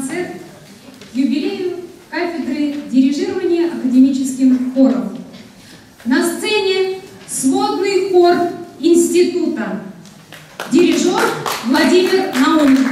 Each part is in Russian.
концерт к юбилею кафедры дирижирования академическим хором. На сцене сводный хор института. Дирижер Владимир Науменко.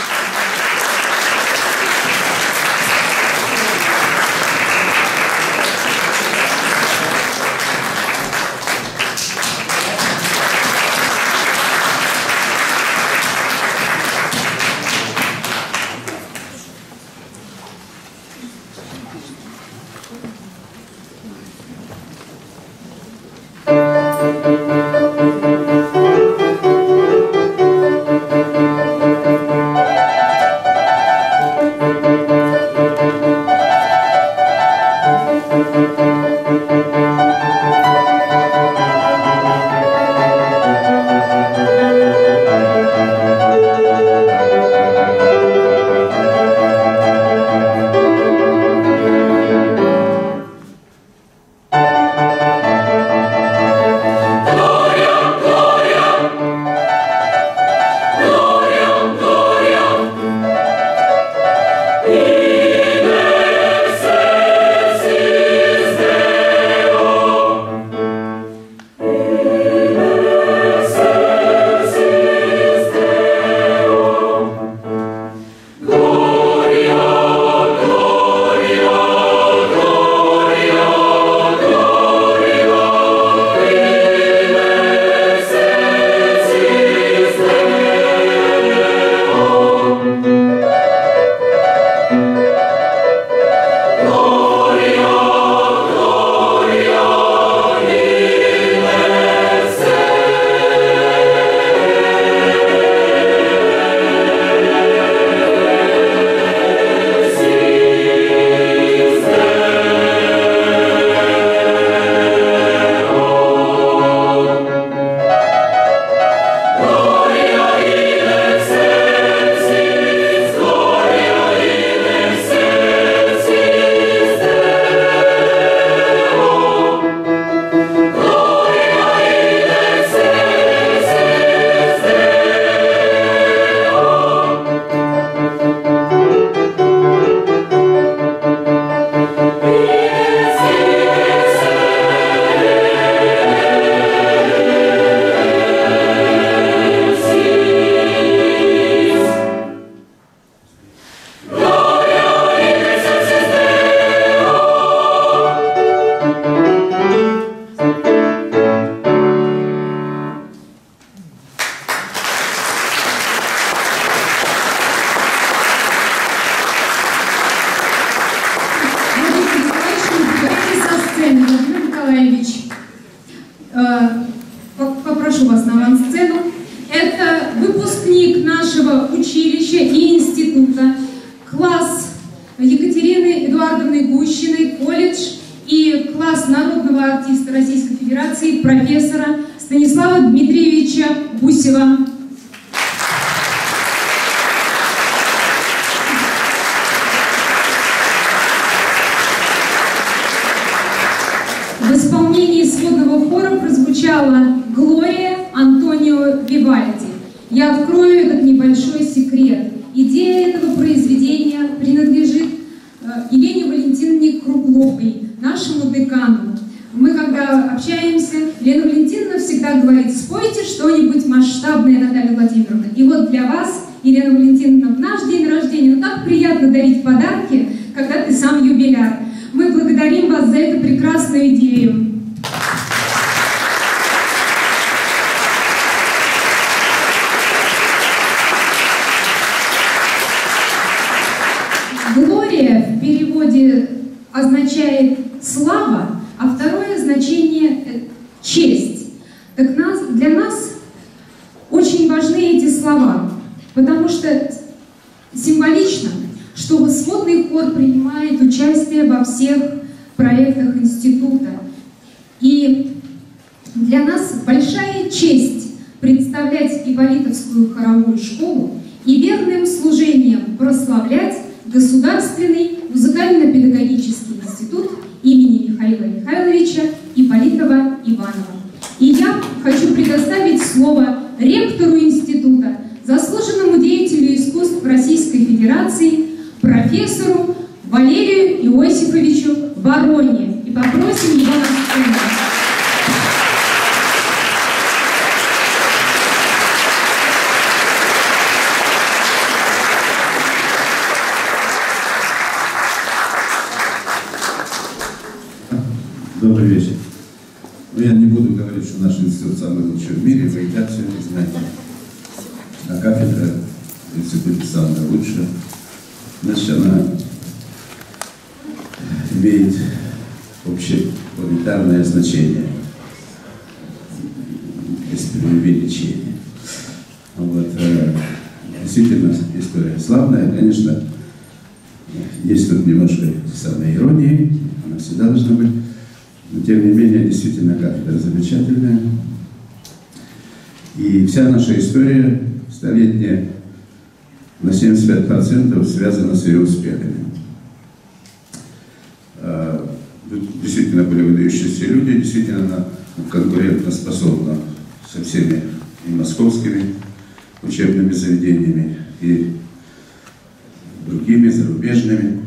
Попрошу вас на авансцену. Это выпускник нашего училища и института, класс Екатерины Эдуардовны Гущиной, колледж, и класс народного артиста Российской Федерации, профессора Станислава Дмитриевича Гусева. В исполнении сводного хора прозвучала «Глория» Антонио Вивальди. Я открою этот небольшой секрет. Идея этого произведения принадлежит Елене Валентиновне Кругловой, нашему декану. Мы, когда общаемся, Лена Валентиновна всегда говорит: спойте что-нибудь масштабное, Наталья Владимировна. И вот для вас, Елена Валентиновна, в наш день рождения, ну так приятно дарить подарки, когда ты сам юбиляр. Мы благодарим вас за эту прекрасную идею. Глория в переводе означает слава, а второе значение — честь. Так для нас очень важны эти слова, потому что символично, что сводный хор принимает участие во всех проектах института. И для нас большая честь представлять Ипполитовскую хоровую школу и верным служением прославлять Государственный музыкально-педагогический институт имени Михаила Михайловича Ипполитова-Иванова. И я хочу предоставить слово ректору института, заслуженному деятелю искусств Российской Федерации, профессору Валерию Иосифовичу Вороне. И попросим его на сцену. Добрый вечер. Но я не буду говорить, что наш институт самый лучший в мире, вы и так все это знаете. А кафедра в институте самая лучшая. Значит, она имеет общепланетарное значение, без преувеличения. Вот. Действительно, история славная, конечно, есть тут немножко самой иронии, она всегда должна быть. Но, тем не менее, действительно, кафедра замечательная. И вся наша история столетняя на 75% связана с ее успехами. Действительно, были выдающиеся люди, действительно, она конкурентоспособна со всеми и московскими учебными заведениями, и другими, зарубежными.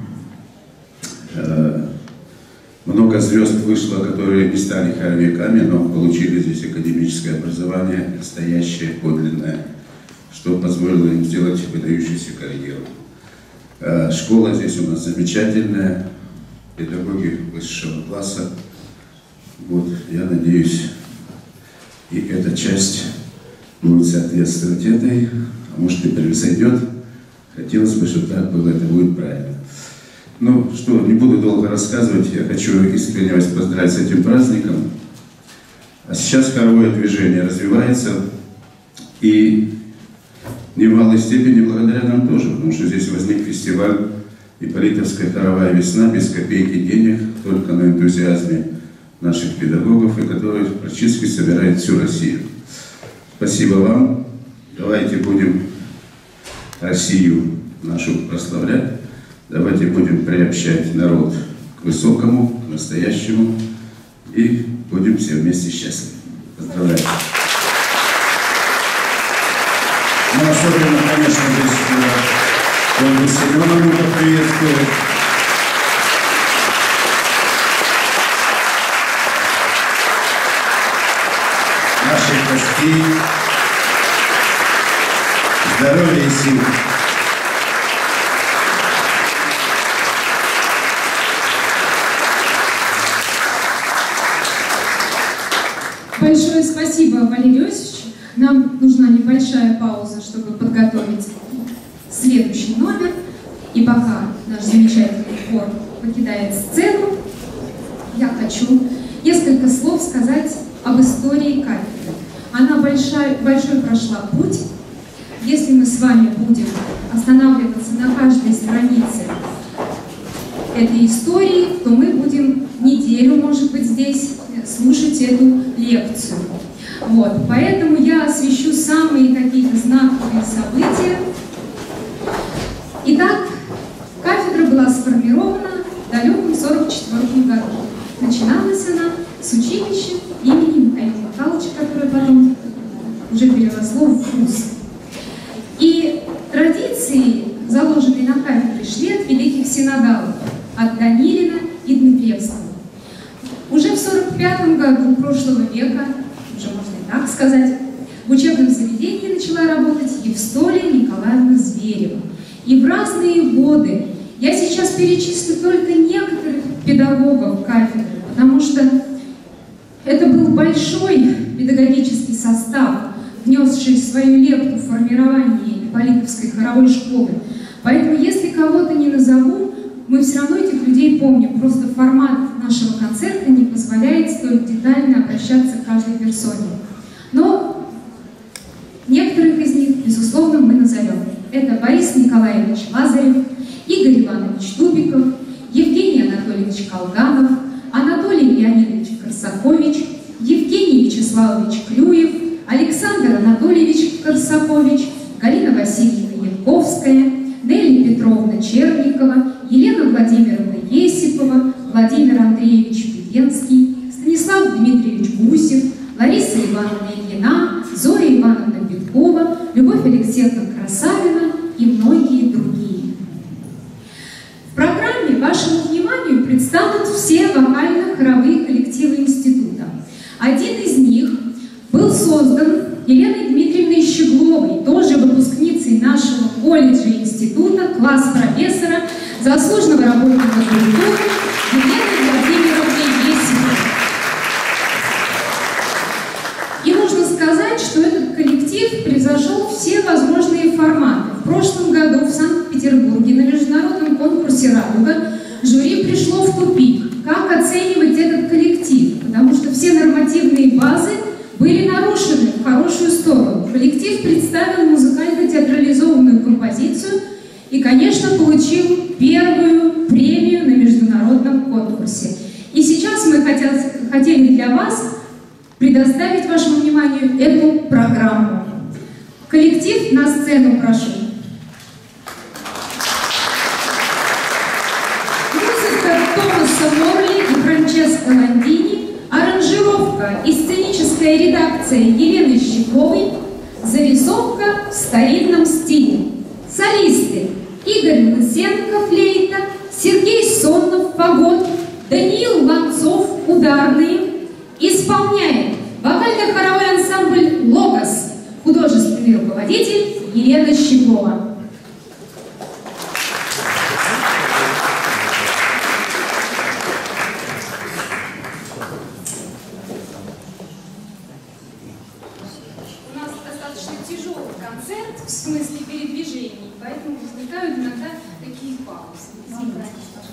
Много звезд вышло, которые не стали хоровиками, но получили здесь академическое образование, настоящее, подлинное, что позволило им сделать выдающуюся карьеру. Школа здесь у нас замечательная, педагоги высшего класса. Вот, я надеюсь, и эта часть будет соответствовать этой, а может и превзойдет. Хотелось бы, чтобы так было, это будет правильно. Ну что, не буду долго рассказывать, я хочу искренне вас поздравить с этим праздником. А сейчас хоровое движение развивается, и в немалой степени благодаря нам тоже, потому что здесь возник фестиваль «Ипполитовская хоровая весна» без копейки денег, только на энтузиазме наших педагогов, и который практически собирает всю Россию. Спасибо вам. Давайте будем Россию нашу прославлять. Давайте будем приобщать народ к высокому, к настоящему, и будем все вместе счастливы. Поздравляю. Ну, особенно, конечно, здесь Ольгу Семеновну поприветствую. Наших гостей. Здоровья и сил. Большое спасибо, Валерий Иосифович. Нам нужна небольшая пауза, чтобы подготовить следующий номер. И пока наш замечательный хор покидает сцену, я хочу несколько слов сказать об истории кафедры. Она большой прошла путь. Если мы с вами будем останавливаться на каждой странице этой истории, то мы будем неделю, может быть, здесь слушать эту лекцию. Вот. Поэтому я освещу самые какие-то знаковые события. Итак, кафедра была сформирована в далеком 1944 году. Начиналась она с училища имени Михаила Михайловича, которое потом уже переросло в вуз. И традиции, заложенные на кафедре, шли от великих синодалов, от Данилина и Дмитриевского. Уже в 1945 году прошлого века, уже можно и так сказать, в учебном заведении начала работать Евстолия Николаевна Зверева. И в разные годы, я сейчас перечислю только некоторых педагогов кафедры, потому что это был большой педагогический состав, внесший свою лепту в формирование Ипполитовской хоровой школы. Поэтому, если кого-то не назову, мы все равно этих людей помним. Просто формат нашего концерта не позволяет столь детально обращаться к каждой персоне. Но некоторых из них, безусловно, мы назовем. Это Борис Николаевич Лазарев, Игорь Иванович Дубиков, Евгений Анатольевич Колганов, Анатолий Леонидович Корсакович, Евгений Вячеславович Клюев, Александр Анатольевич Корсакович, Галина Васильевна Янковская, Нелли Петровна Черникова, Елена Владимировна Есипова, Владимир Андреевич Пивенский, Станислав Дмитриевич Гусев, Лариса Ивановна Ильина, Зоя Ивановна Петкова, Любовь Алексеевна Красавина и многие другие. вашему вниманию предстанут все вокально-хоровые коллективы института. Один из них был создан Еленой Дмитриевной Щегловой, тоже выпускницей нашего колледжа и института, класс профессора, заслуженного работника культуры Еленой Владимировной Есиповой. И нужно сказать, что этот коллектив превзошел все возможные форматы. В прошлом году в Санкт-Петербурге на международном конкурсе «Радуга» жюри пришло в тупик. Как оценивать этот коллектив? Потому что все нормативные базы были нарушены в хорошую сторону. Коллектив представил музыкально-театрализованную композицию и, конечно, получил первую премию на международном конкурсе. И сейчас мы хотели для вас предоставить вашему вниманию эту программу. Коллектив на сцену прошу. Музыка Томаса Морли и Франческо Ландини, аранжировка и сценическая редакция Елены Щегловой, зарисовка в старинном стиле. Солисты: Игорь Лысенко, флейта, Сергей Соннов, фагот, Даниил Ланцов, ударные. Исполняет вокально-хоровой ансамбль «Логос», художественный руководитель Елена Щеглова. У нас достаточно тяжелый концерт в смысле передвижений, поэтому возникают иногда такие паузы. Извините.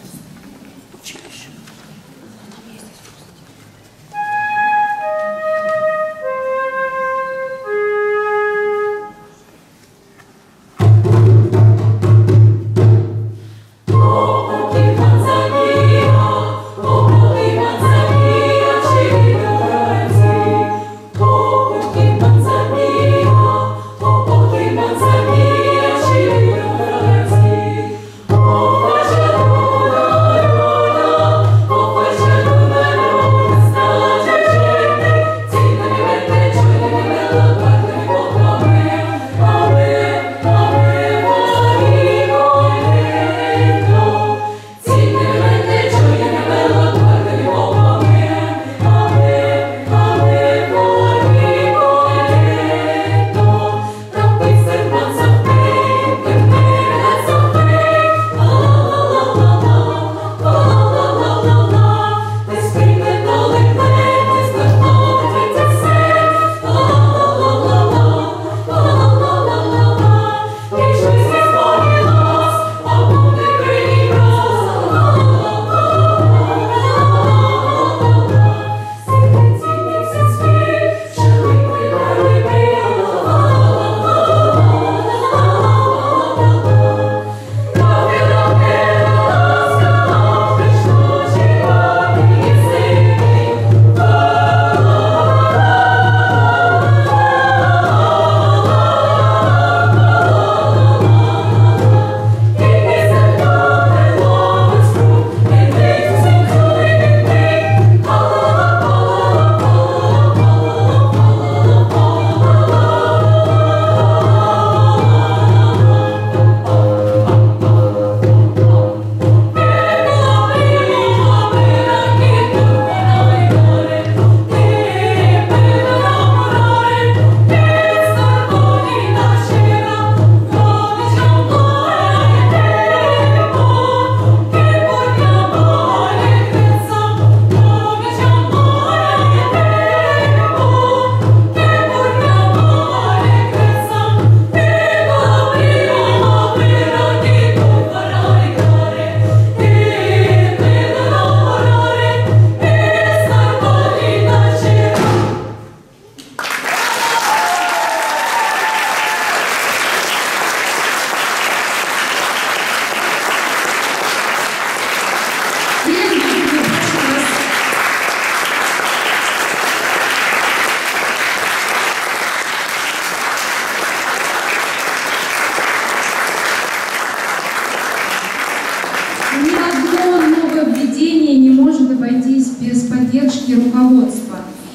поддержки руководства.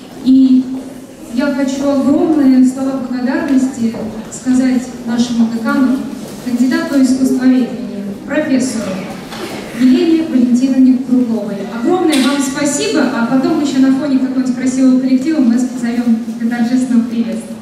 И я хочу огромные слова благодарности сказать нашему декану, кандидату искусствоведения, профессору Елене Кругловой. Огромное вам спасибо, а потом еще на фоне какого-нибудь красивого коллектива мы вас позовем для торжественного приветствия.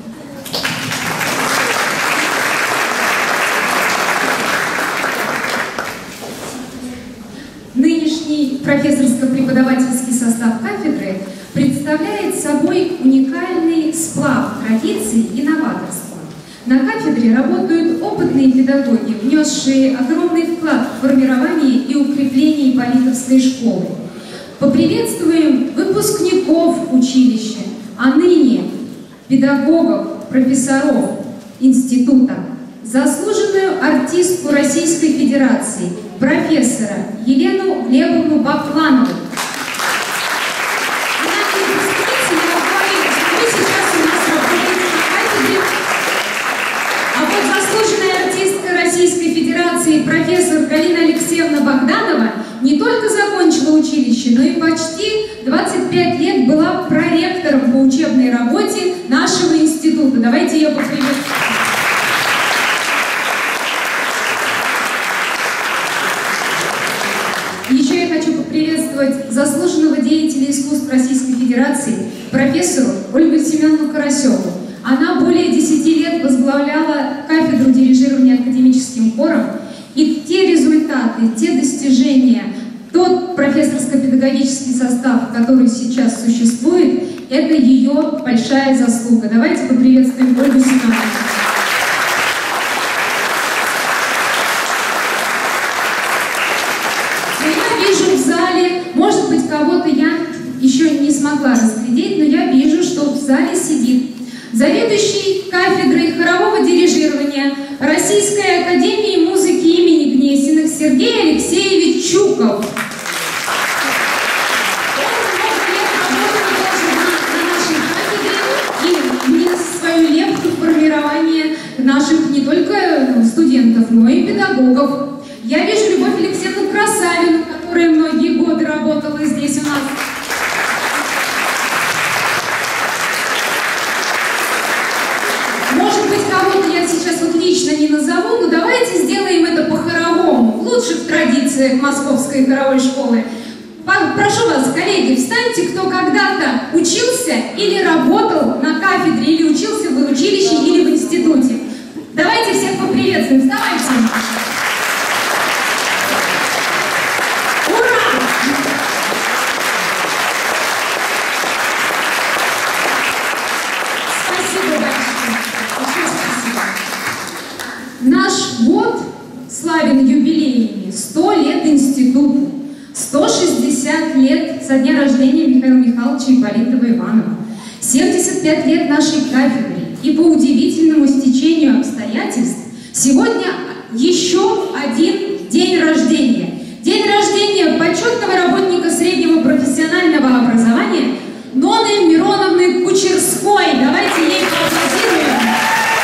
Нынешний профессорско-преподавательский состав кафедры представляет собой уникальный сплав традиций и новаторства. На кафедре работают опытные педагоги, внесшие огромный вклад в формирование и укрепление Ипполитовской школы. Поприветствуем выпускников училища, а ныне педагогов, профессоров института, заслуженную артистку Российской Федерации, профессора Елену Глебовну Бакланову. Российской Федерации профессор Галина Алексеевна Богданова не только закончила училище, но и почти 25 лет была проректором по учебной работе нашего института. Давайте ее поприветствуем. Еще я хочу поприветствовать заслуженного деятеля искусств Российской Федерации, профессору Ольгу Семеновну Карасеву. Она более 10 лет возглавляла кафедру дирижирования академическим хором, и те результаты, те достижения, тот профессорско-педагогический состав, который сейчас существует, это ее большая заслуга. Давайте поприветствуем Ольгу Семеновну. Я вижу в зале, может быть, кого-то я еще не смогла разглядеть, но я вижу, что в зале сидит заведующий кафедрой хорового дирижирования Российской академии музыки имени Гнесиных Сергей Алексеевич Чуков. Он много лет работал тоже на нашей кафедре и внес свою лепту в формирование наших не только студентов, но и педагогов. Я вижу Любовь Алексеевну Красавину, которая многие годы работала здесь у нас. Лично не назову, но давайте сделаем это по-хоровому, в лучших традициях Московской хоровой школы. Прошу вас, коллеги, встаньте, кто когда-то учился или работал на кафедре, или учился в училище, или в институте. Давайте всех поприветствуем. Вставайте. Ура! Спасибо большое. Еще спасибо. Наш год славен юбилеями. 100 лет институту, 160 лет со дня рождения Михаила Михайловича Ипполитова-Иванова, 75 лет нашей кафедре. И по удивительному стечению обстоятельств сегодня еще один день рождения. День рождения почетного работника среднего профессионального образования Ноны Мироновны Кучерской. Давайте ей поаплодируем.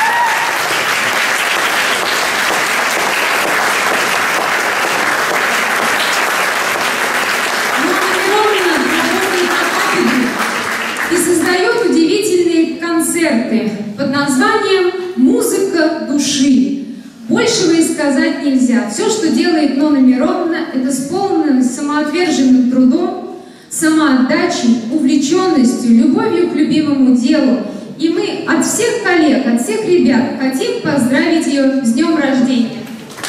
Концерты под названием «Музыка души». Большего и сказать нельзя. Все, что делает Нона Мироновна, это с полным самоотверженным трудом, самоотдачей, увлеченностью, любовью к любимому делу. И мы от всех коллег, от всех ребят хотим поздравить ее с днем рождения.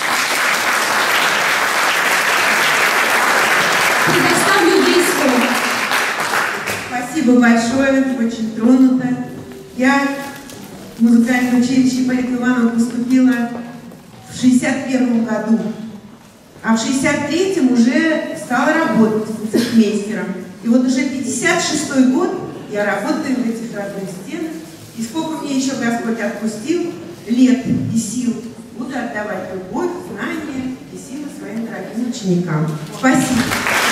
Предоставлю ей слово. Спасибо большое, очень тронута. Я в музыкальное училище Ипполита-Иванова поступила в 1961 году, а в 1963 уже стала работать концертмейстером. И вот уже 1956 год я работаю в этих родных стенах, и сколько мне еще Господь отпустил лет и сил, буду отдавать любовь, знания и силы своим дорогим ученикам. Спасибо.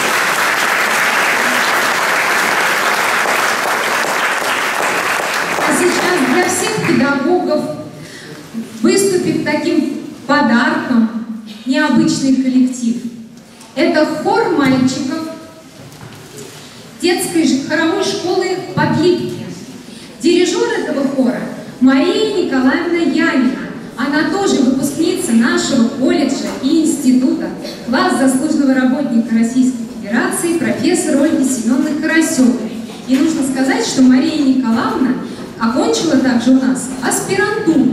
Сейчас для всех педагогов выступит таким подарком необычный коллектив. Это хор мальчиков детской хоровой школы Подлипки. Дирижер этого хора Мария Николаевна Янина. Она тоже выпускница нашего колледжа и института, класс заслуженного работника Российской Федерации. Федерации профессор Ольги Семеновны Карасевой. И нужно сказать, что Мария Николаевна окончила также у нас аспирантуру.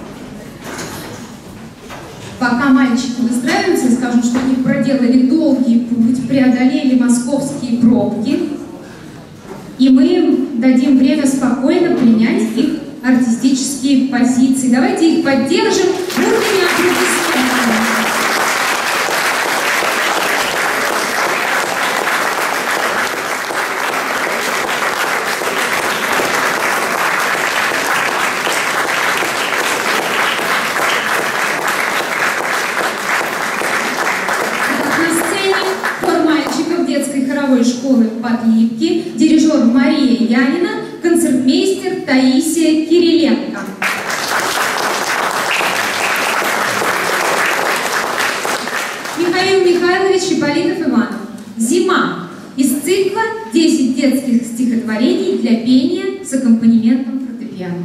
Пока мальчики выстраиваются, я скажу, что они проделали долгий путь, преодолели московские пробки, и мы им дадим время спокойно принять их артистические позиции. Давайте их поддержим бурными аплодисментами. Школы Подлипки, дирижер Мария Янина, концертмейстер Таисия Кириленко. Михаил Михайлович Ипполитов Иванов. «Зима» из цикла «10 детских стихотворений для пения с аккомпанементом фортепиано».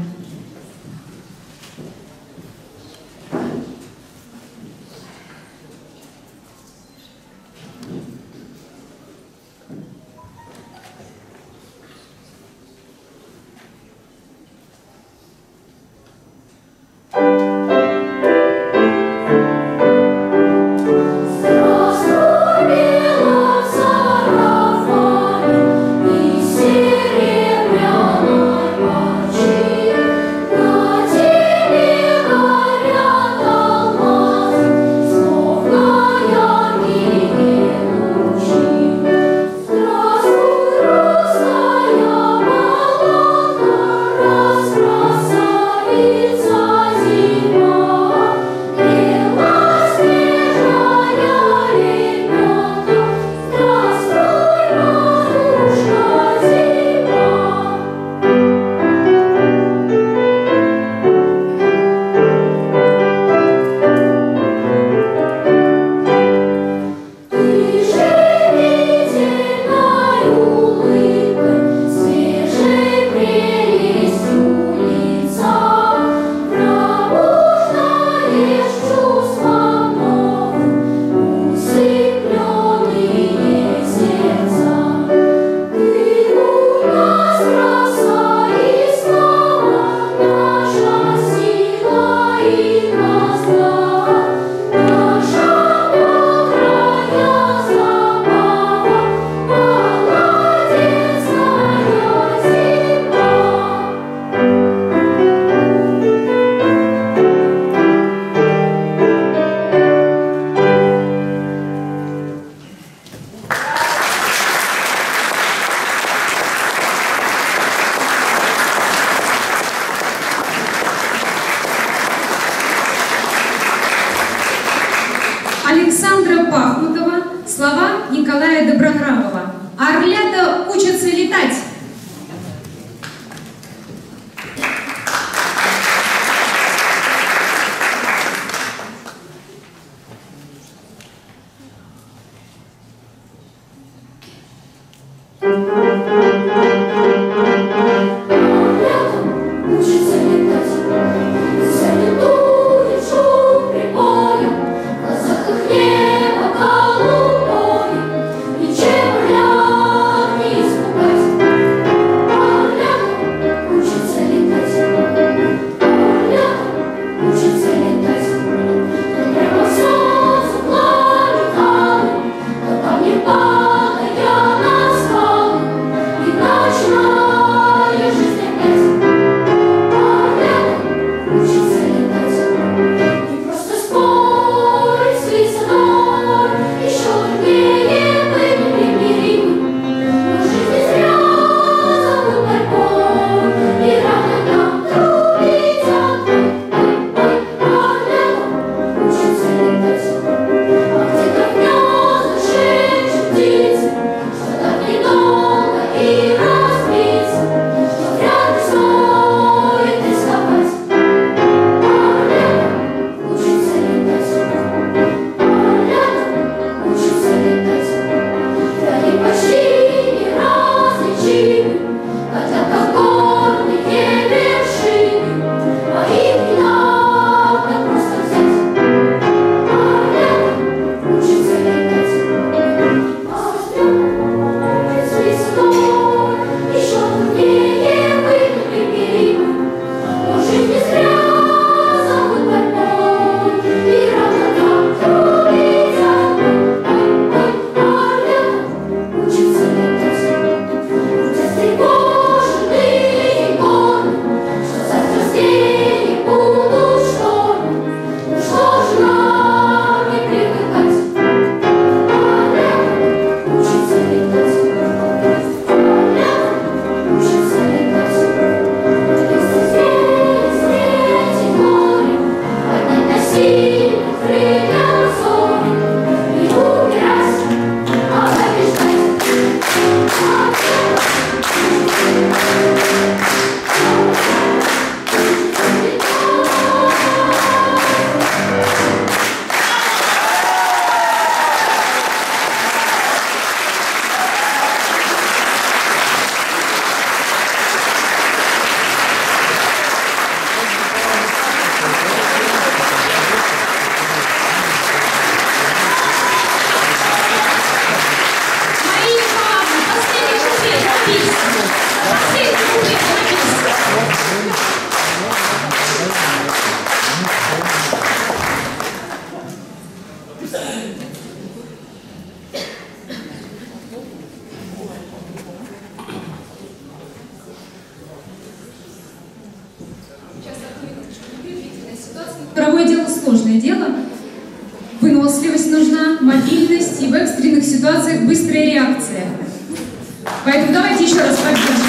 Александра Пахмутова, слова Николая Доброграбова. «Орлята учатся летать». Падая на скалы, сложное дело. Выносливость нужна, мобильность и в экстренных ситуациях быстрая реакция. Поэтому давайте еще раз поддержим.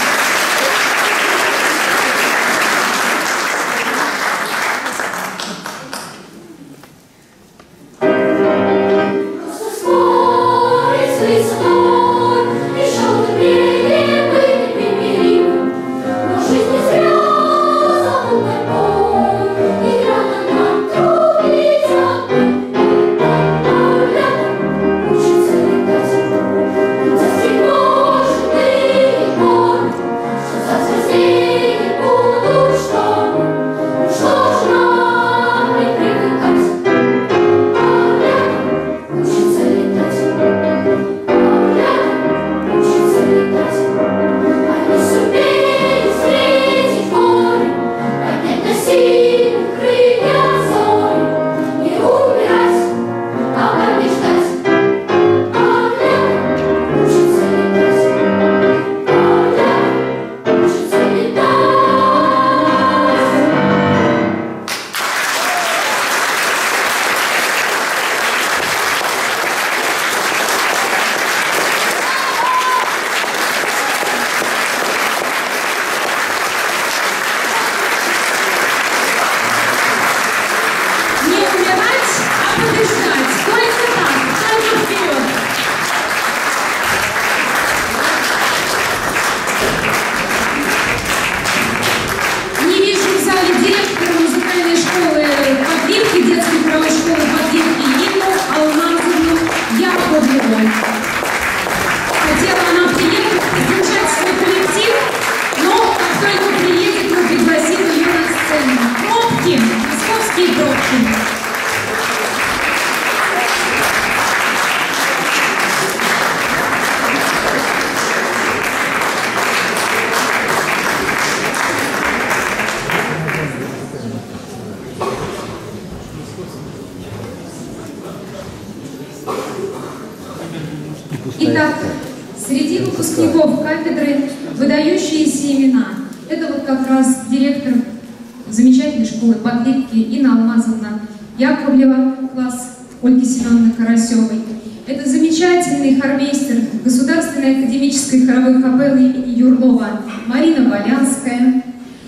Итак, среди выпускников кафедры выдающиеся имена. Это вот как раз директор замечательной школы Подливки Инна Алмазовна Яковлева, класс Ольги Семеновны Карасевой. Это замечательный хормейстер Государственной академической хоровой капеллы имени Юрлова Марина Болянская.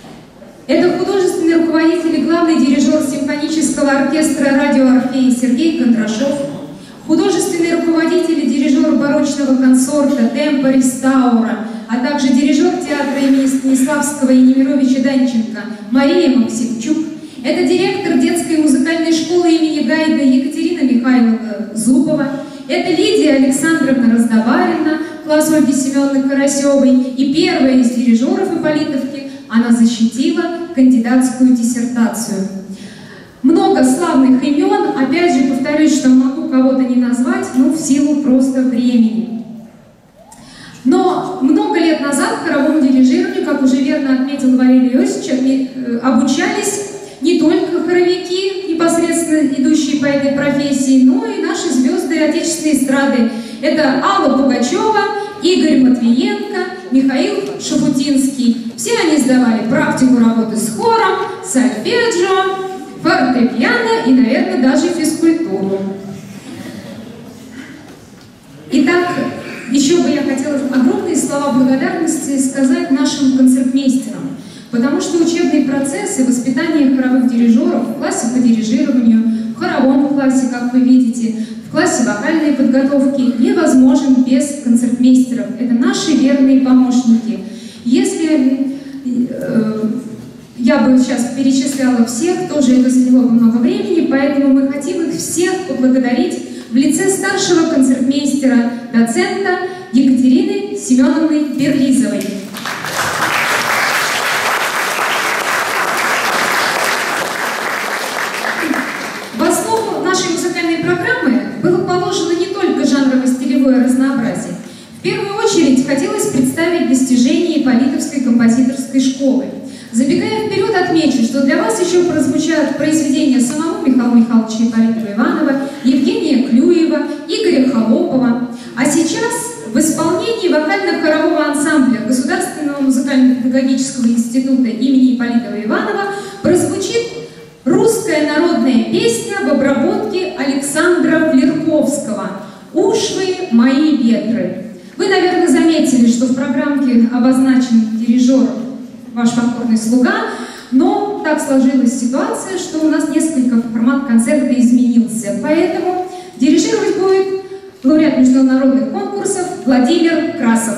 Это художественный руководитель и главный дирижер симфонического оркестра «Радио Орфей» Сергей Кондрашов, художественный руководитель и дирижер барочного консорта «Темпо Рестаура», а также дирижер театра имени Станиславского и Немировича Данченко Мария Максимчук. Это директор детской музыкальной школы имени Гайда Екатерина Михайловна Зубова. Это Лидия Александровна Раздобарина, класс Ольги Семеновны Карасевой. И первая из дирижеров Ипполитовки, она защитила кандидатскую диссертацию. Много славных имен, опять же повторюсь, что могу кого-то не назвать, но в силу просто времени. Но много лет назад хоровому дирижированию, как уже верно отметил Валерий Иосифович, обучались не только хоровики, непосредственно идущие по этой профессии, но и наши звезды отечественной эстрады. Это Алла Пугачева, Игорь Матвиенко, Михаил Шафутинский. Все они сдавали практику работы с хором, сольфеджио, фортепиано и, наверное, даже физкультуру. Итак, еще бы я хотела огромные слова благодарности сказать нашим концертмейстерам, потому что учебный процесс и воспитание хоровых дирижеров в классе по дирижированию, в хоровом классе, как вы видите, в классе вокальной подготовки невозможен без концертмейстеров. Это наши верные помощники. Если я бы сейчас перечисляла всех, тоже это заняло бы много времени, поэтому мы хотим их всех поблагодарить в лице старшего концертмейстера, доцента Екатерины Семеновны Берлизовой. В основу нашей музыкальной программы было положено не только жанрово-стилевое разнообразие. В первую очередь хотелось представить достижения Ипполитовской композиторской школы. Забегая вперед, отмечу, что для вас еще прозвучат произведения самого Михаила Михайловича Ипполитова-Иванова, Евгения Клюева, Игоря Холопова. А сейчас в исполнении вокально-хорового ансамбля Государственного музыкально-педагогического института имени Ипполитова-Иванова прозвучит русская народная ветры». Вы, наверное, заметили, что в программке обозначен дирижер, ваш покорный слуга, но так сложилась ситуация, что у нас несколько формат концерта изменился. Поэтому дирижировать будет лауреат международных конкурсов Владимир Красов.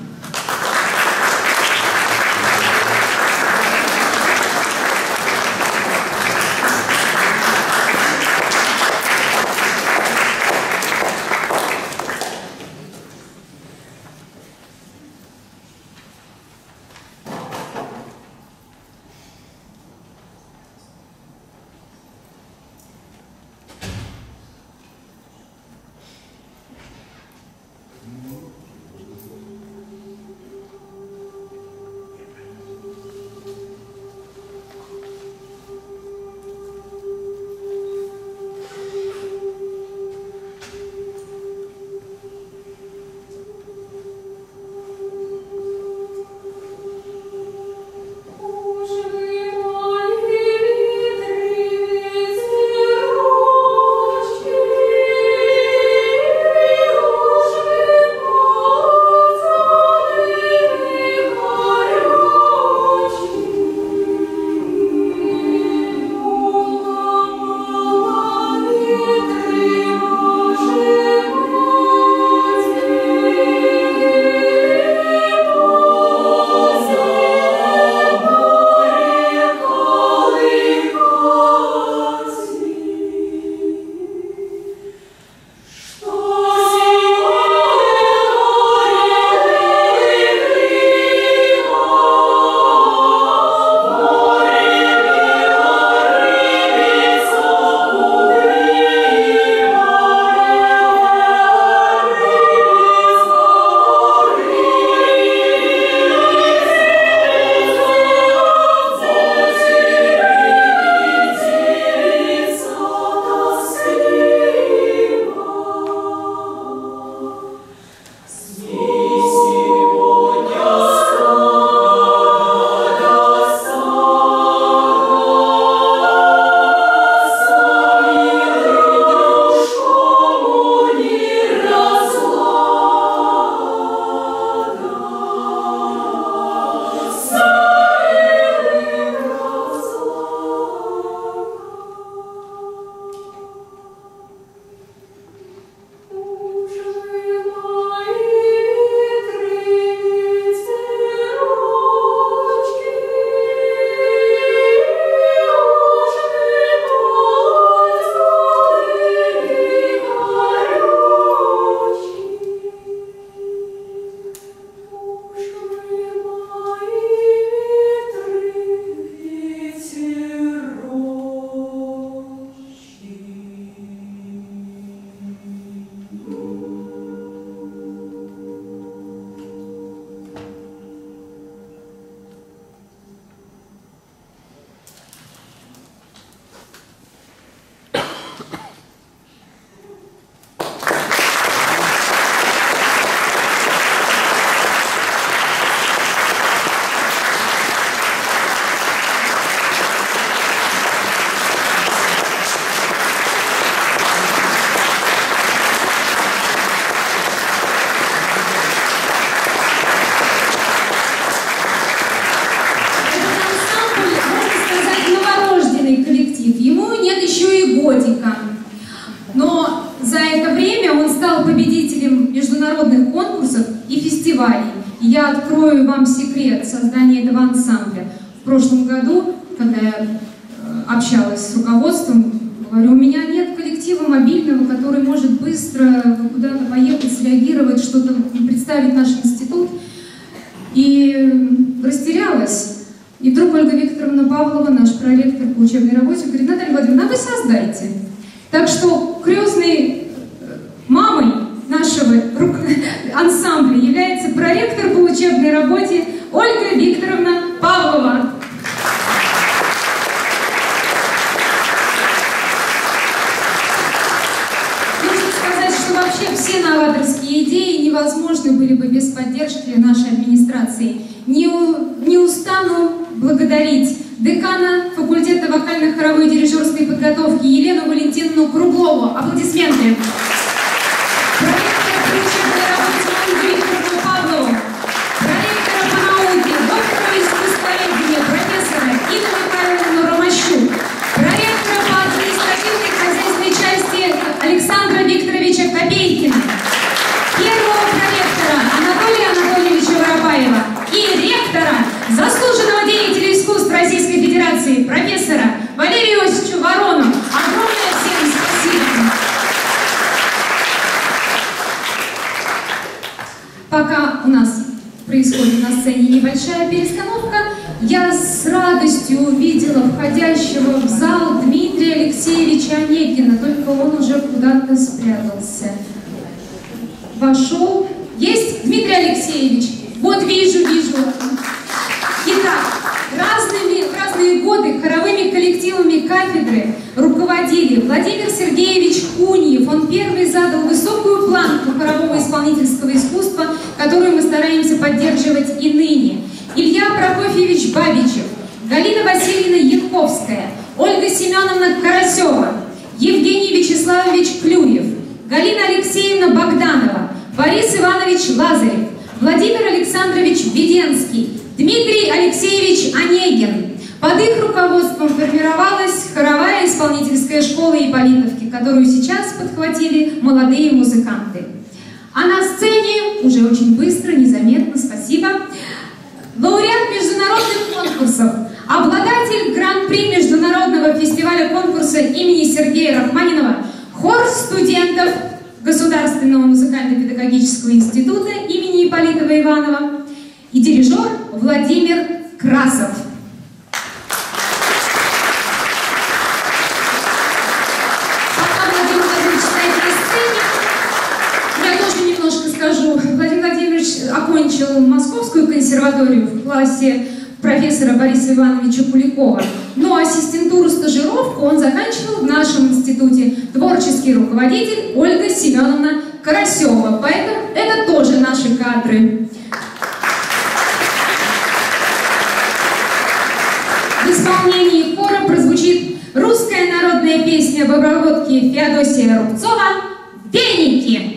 международных конкурсов и фестивалей. И я открою вам секрет создания этого ансамбля. В прошлом году, когда я общалась с руководством, говорю, у меня нет коллектива мобильного, который может быстро куда-то поехать, среагировать, что-то представить наш институт. И растерялась. И вдруг Ольга Викторовна Павлова, наш проректор по учебной работе, говорит: Наталья Владимировна, вы создайте. Так что крестной мамой нашего ансамбля является проректор по учебной работе Ольга Викторовна Павлова. Нужно сказать, что вообще все новаторские идеи невозможны были бы без поддержки нашей администрации. Не устану благодарить декана факультета вокально-хоровой и дирижерской подготовки Елену Валентиновну Круглову. Аплодисменты. Проект Пока у нас происходит на сцене небольшая перестановка, я с радостью увидела входящего в зал Дмитрия Алексеевича Онегина, только он уже куда-то спрятался. Вошел. Есть, Дмитрий Алексеевич? Вот вижу. Итак, в разные годы хоровыми коллективами кафедры руководили Владимир Сергеевич Куньев. Он первый задал высокую планку хорового исполнительского искусства, которую мы стараемся поддерживать и ныне. Илья Прокофьевич Бабичев, Галина Васильевна Янковская, Ольга Семеновна Карасева, Евгений Вячеславович Клюев, Галина Алексеевна Богданова, Борис Иванович Лазарев, Владимир Александрович Веденский, Дмитрий Алексеевич Онегин. Под их руководством формировалась хоровая исполнительская школа Ипполитовки, которую сейчас подхватили молодые музыканты. А на сцене, уже очень быстро, незаметно, спасибо, лауреат международных конкурсов, обладатель гран-при международного фестиваля конкурса имени Сергея Рахманинова, хор студентов Государственного музыкально-педагогического института имени Ипполитова Иванова и дирижер Владимир Красов. Пока Владимир Владимирович стоит на сцене, я тоже немножко скажу. Владимир Владимирович окончил Московскую консерваторию в классе профессора Бориса Ивановича Куликова, но ассистентуру, стажировку он заканчивал в нашем институте. Творческий руководитель Ольга Семеновна Карасева, поэтому это тоже наши кадры. В исполнении хора прозвучит русская народная песня в обработке Феодосия Рубцова «Веники».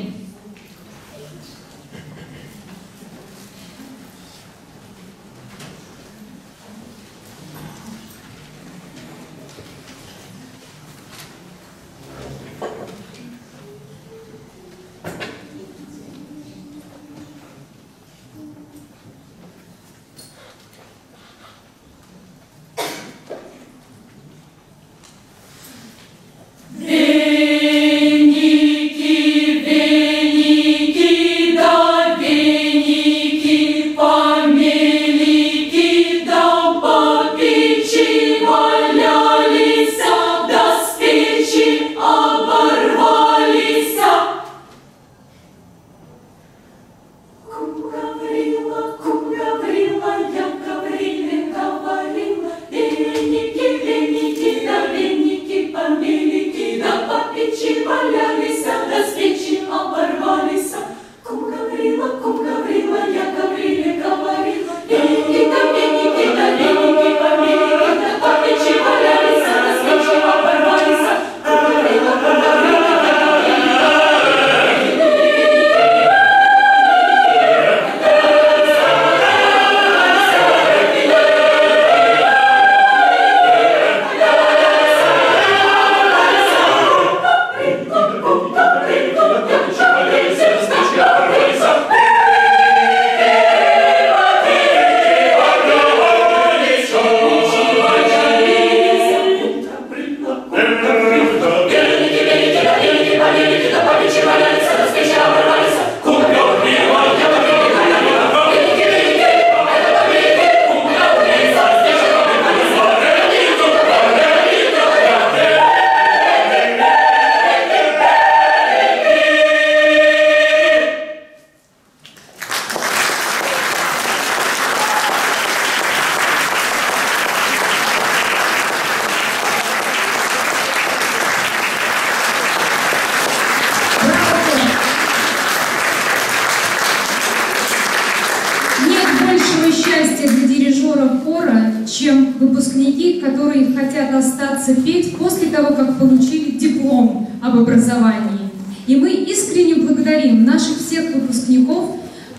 чем выпускники, которые хотят остаться петь после того, как получили диплом об образовании. И мы искренне благодарим наших всех выпускников,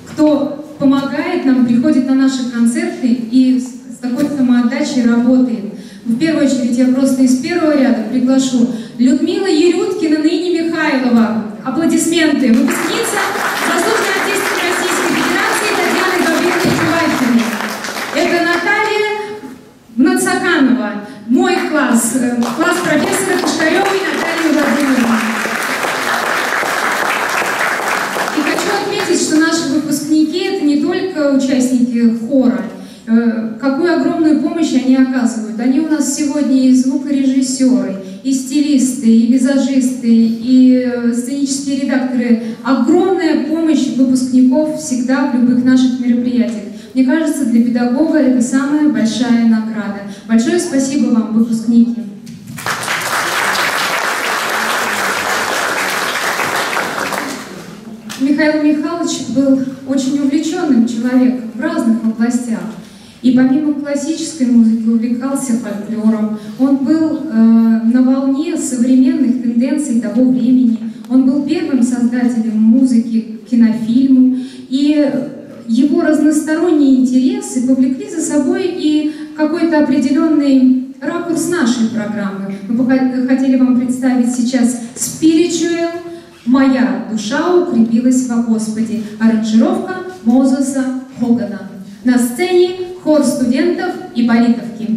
кто помогает нам, приходит на наши концерты и с такой самоотдачей работает. В первую очередь я просто из первого ряда приглашу Людмила Ерюткина, ныне Михайлова. Аплодисменты. Выпускница заслуженной артистки Российской Федерации Татьяны Гавриловны Вайкиной. Это Наталья Нацаканова, мой класс, класс профессора Кашкаревой Натальи Владимировны. И хочу отметить, что наши выпускники только участники хора, какую огромную помощь они оказывают. Они у нас сегодня и звукорежиссеры, и стилисты, и визажисты, и сценические редакторы. Огромная помощь выпускников всегда в любых наших мероприятиях. Мне кажется, для педагога это самая большая награда. Большое спасибо вам, выпускники. Михаил Михайлович был очень увлеченным человеком в разных областях. И помимо классической музыки увлекался фольклором. Он был на волне современных тенденций того времени. Он был первым создателем музыки к кинофильму. И его разносторонние интересы повлекли за собой и какой-то определенный ракурс нашей программы. Мы хотели вам представить сейчас «Spiritual», «Моя душа укрепилась во Господе», аранжировка Мозеса Хогана. На сцене хор студентов Ипполитовки.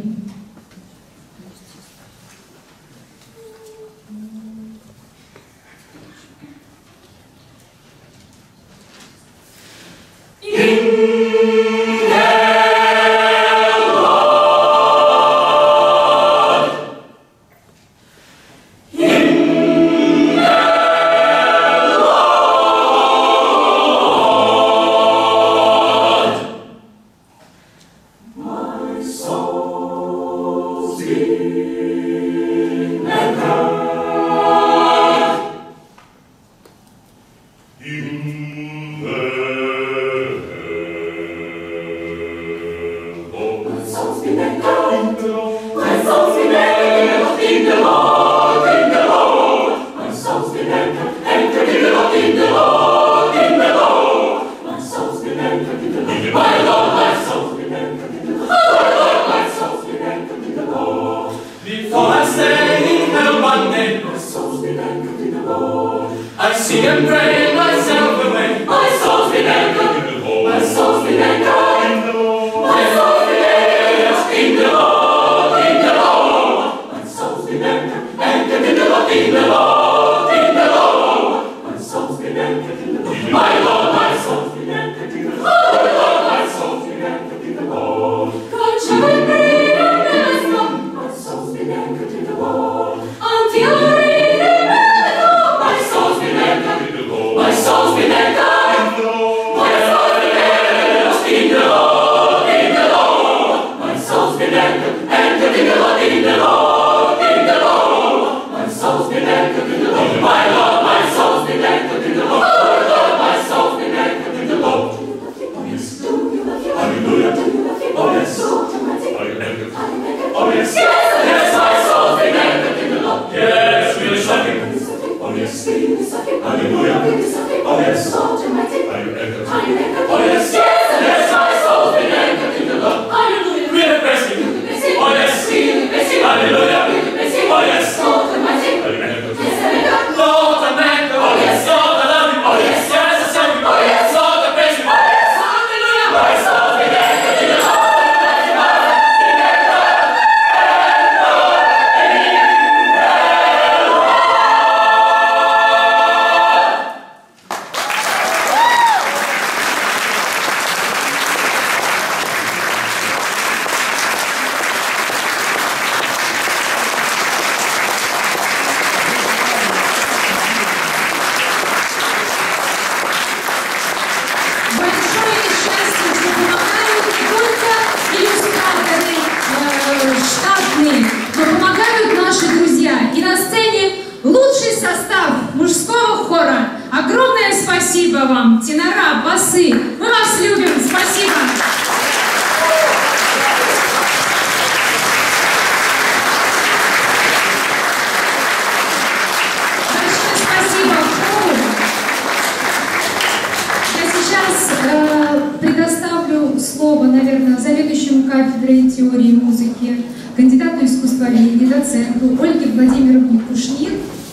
Предоставлю слово, наверное, заведующему кафедрой теории музыки, кандидату искусствоведения, доценту Ольге Владимировне Кушнир.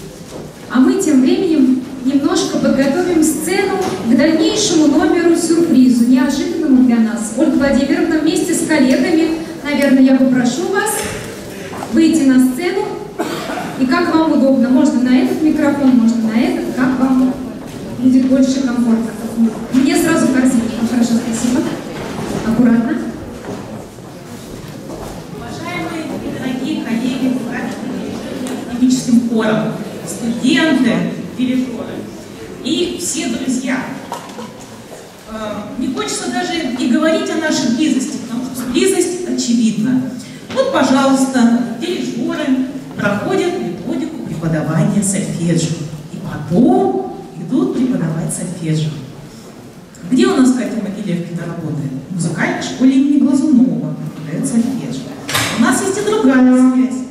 А мы тем временем немножко подготовим сцену к дальнейшему номеру-сюрпризу, неожиданному для нас. Ольга Владимировна, вместе с коллегами, наверное, я попрошу вас выйти на сцену. И как вам удобно, можно на этот микрофон, можно на этот, как вам будет больше комфортно. Мне сразу корзинку. Хорошо, спасибо. не хочется даже и говорить о нашей близости, потому что близость очевидна. Вот, пожалуйста, дирижеры проходят методику преподавания сольфеджио. И потом идут преподавать сольфеджио. Где у нас Катя Могилевкина работает? В музыкальной школе имени Глазунова преподает сольфеджио. У нас есть и другая связь.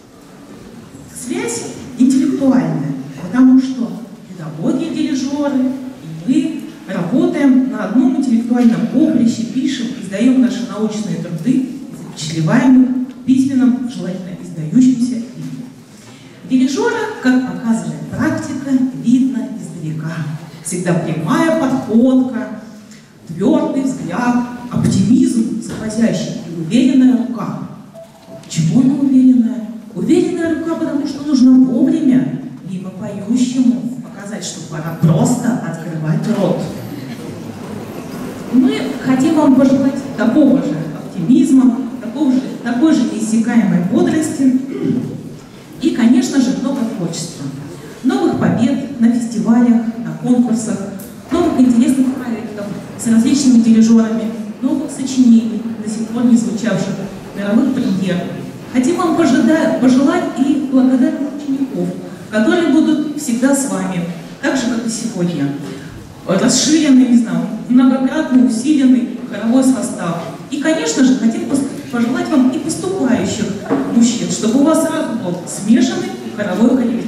Связь интеллектуальная, потому что педагоги, дирижеры и мы работаем на одном интеллектуальном поприще, пишем, издаем наши научные труды и запечатлеваем их в письменном, желательно издающемся виде. Дирижера, как показывает практика, видно издалека. Всегда прямая подходка, твердый взгляд, оптимизм сквозящий и уверенная рука. Чего она уверенная? Уверенная рука, потому что нужно вовремя, мимо поющему, показать, что пора просто открывать рот. Мы хотим вам пожелать такого же оптимизма, такой же неиссякаемой бодрости и, конечно же, много творчества. Новых побед на фестивалях, на конкурсах, новых интересных проектов с различными дирижерами, новых сочинений, до сих пор не звучавших, мировых премьер. Хотим вам пожелать и благодарных учеников, которые будут всегда с вами, так же, как и сегодня. Расширенный, не знаю, многократно усиленный хоровой состав. И, конечно же, хотим пожелать вам и поступающих мужчин, чтобы у вас сразу был смешанный хоровой коллектив.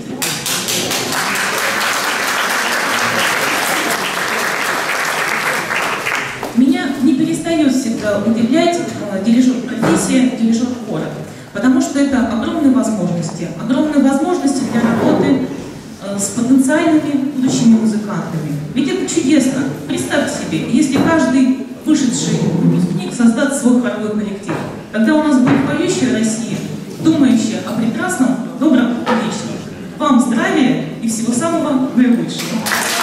Меня не перестает всегда удивлять профессия дирижера хора, потому что это огромные возможности для работы с потенциальными будущими музыкантами. Ведь это чудесно. Представьте себе, если каждый вышедший выпускник создаст свой хоровой коллектив, тогда у нас будет поющая Россия, думающая о прекрасном, добром и вечном. Вам здравия и всего самого наилучшего.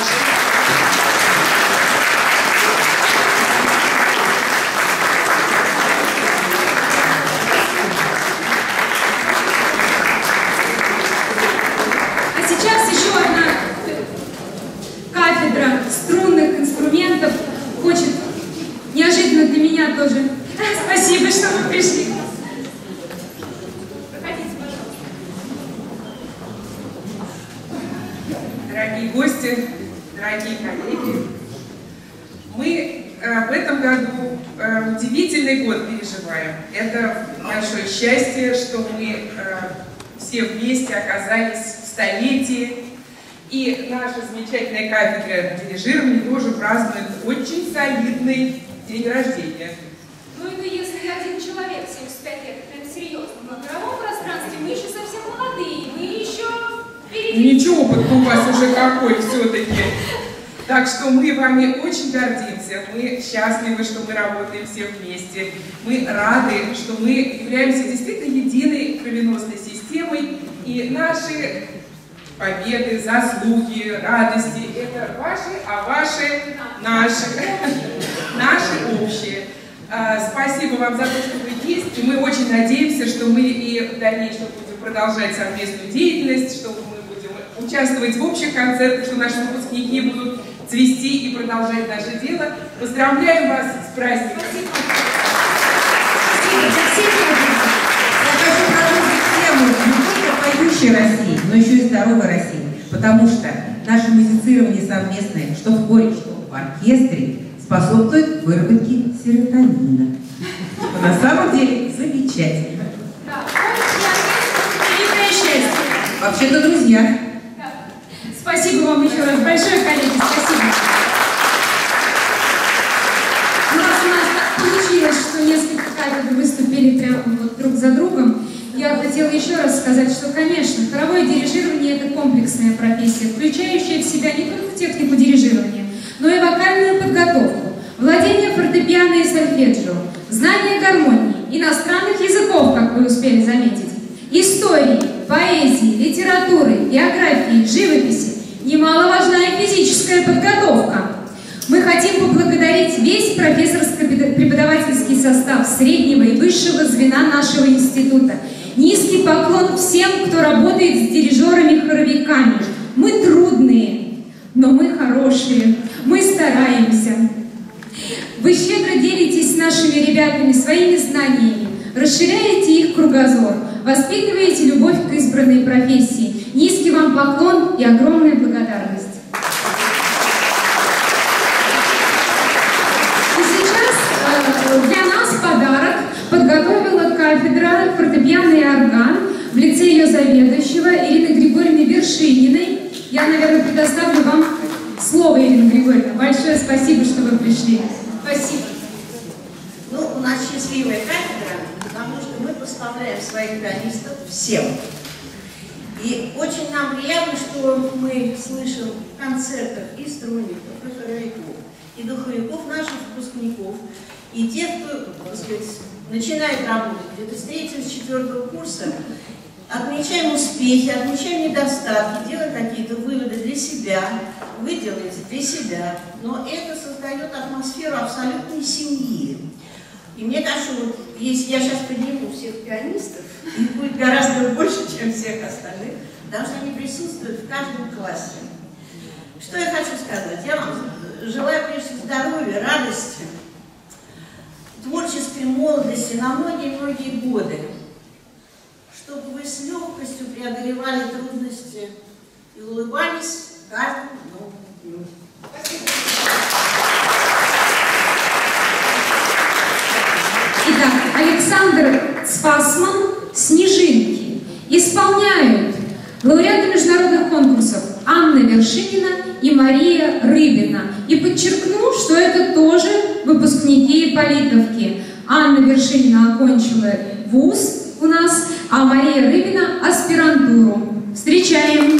Струнных инструментов хочет неожиданно для меня тоже. Спасибо, что вы пришли. Проходите, пожалуйста. Дорогие гости, дорогие коллеги, мы в этом году удивительный год переживаем. Это большое счастье, что мы все вместе оказались в столетии. И наша замечательная кафедра дирижирования тоже празднует очень солидный день рождения. Ну это если один человек 75 лет, это серьезно. Но в мировом пространстве мы еще совсем молодые, мы еще впереди. Ничего, опыт у вас уже какой все-таки. Так что мы вами очень гордимся, мы счастливы, что мы работаем все вместе. Мы рады, что мы являемся действительно единой кровеносной системой, и наши победы, заслуги, радости – это ваши, а ваши – наши, наши общие. Спасибо вам за то, что вы есть, и мы очень надеемся, что мы и в дальнейшем будем продолжать совместную деятельность, что мы будем участвовать в общих концертах, что наши выпускники будут цвести и продолжать наше дело. Поздравляем вас с праздником! Поющей России, но еще и здоровой России, потому что наше музицирование совместное, что в хоре, что в оркестре, способствует выработке серотонина. Что на самом деле замечательно. Да, великое счастье. Вообще-то друзья. Да. Спасибо вам еще раз большое, коллеги, спасибо. У нас так получилось, что несколько кафедр выступили прямо вот друг за другом. Я хотела еще раз сказать, что, конечно, хоровое дирижирование – это комплексная профессия, включающая в себя не только технику дирижирования, но и вокальную подготовку, владение фортепиано и сольфеджио, знание гармонии, иностранных языков, как вы успели заметить, истории, поэзии, литературы, географии, живописи. Немаловажна и физическая подготовка. Мы хотим поблагодарить весь профессорско-преподавательский состав среднего и высшего звена нашего института. Низкий поклон всем, кто работает с дирижерами-хоровиками. Мы трудные, но мы хорошие, мы стараемся. Вы щедро делитесь с нашими ребятами своими знаниями, расширяете их кругозор, воспитываете любовь к избранной профессии. Низкий вам поклон и огромная благодарность. И сейчас для нас подарок подготовила кафедра фортепиано и орган в лице ее заведующего Ирины Григорьевны Вершининой. Я, наверное, предоставлю вам слово, Ирина Григорьевна. Большое спасибо, что вы пришли. Спасибо. Ну, у нас счастливая кафедра, потому что мы поставляем своих пианистов всем. И очень нам приятно, что мы слышим в концертах и струнников, и хоровиков, и духовиков наших выпускников, и тех, кто, так сказать, начинает работать где-то с 3-4 курса, отмечаем успехи, отмечаем недостатки, делаем какие-то выводы для себя, вы делаете для себя, но это создает атмосферу абсолютной семьи. И мне кажется, вот, если я сейчас подниму всех пианистов, их будет гораздо больше, чем всех остальных, потому что они присутствуют в каждом классе. Что я хочу сказать? Я вам желаю, прежде всего, здоровья, радости, творческой молодости на многие-многие годы, чтобы вы с легкостью преодолевали трудности и улыбались каждому новому дню. Спасибо. Итак, Александр Цфасман «Снежинки» исполняют лауреаты международных конкурсов Анна Вершинина и Мария Рыбина. И подчеркну, что это тоже выпускники Политовки. Анна Вершинина окончила вуз у нас, а Мария Рыбина аспирантуру. Встречаем!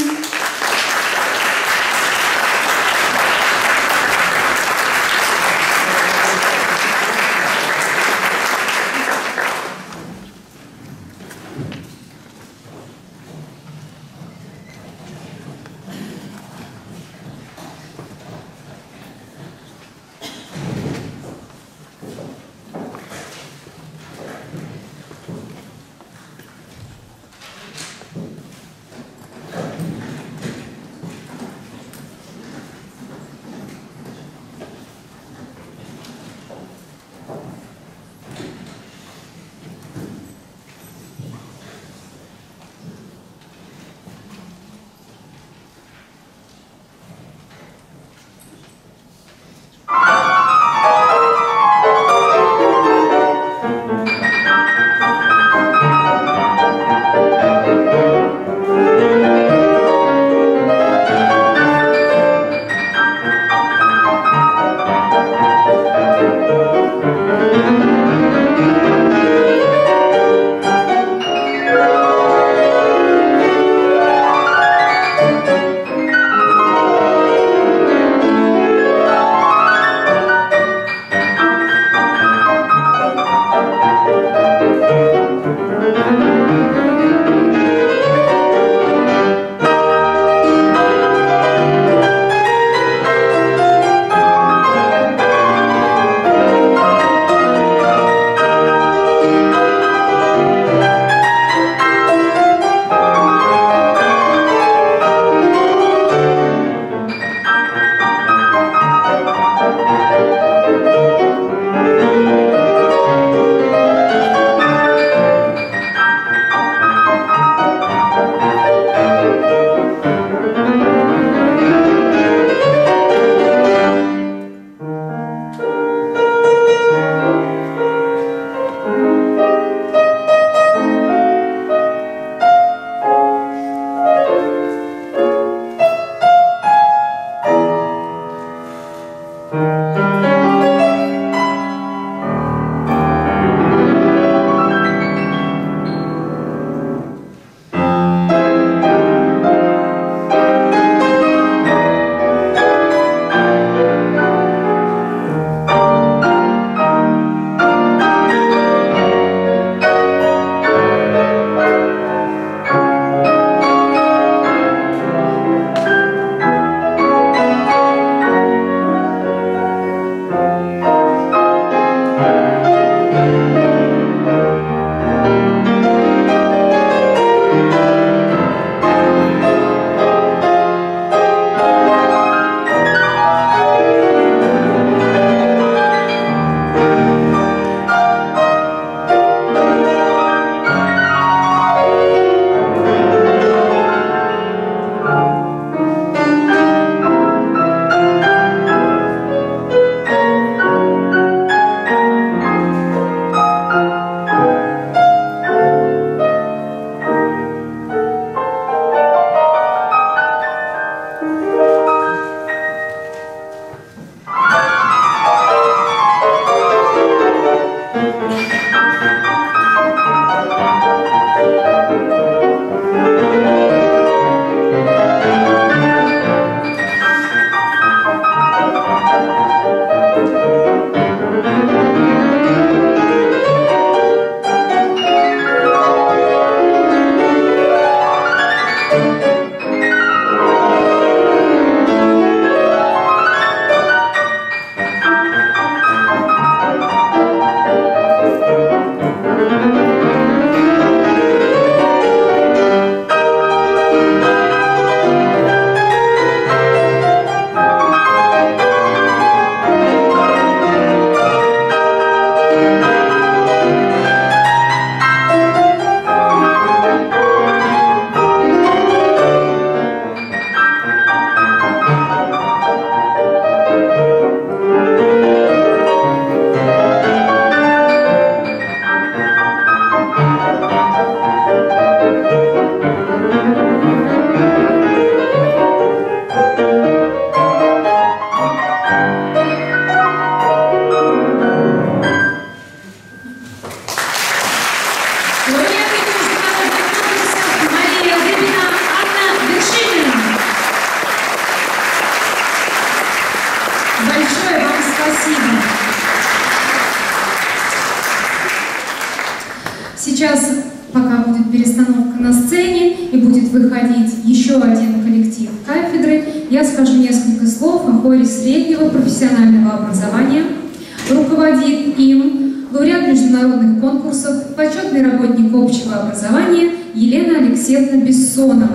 Сейчас, пока будет перестановка на сцене и будет выходить еще один коллектив кафедры, я скажу несколько слов о хоре среднего профессионального образования. Руководит им лауреат международных конкурсов, почетный работник общего образования Елена Алексеевна Бессонова.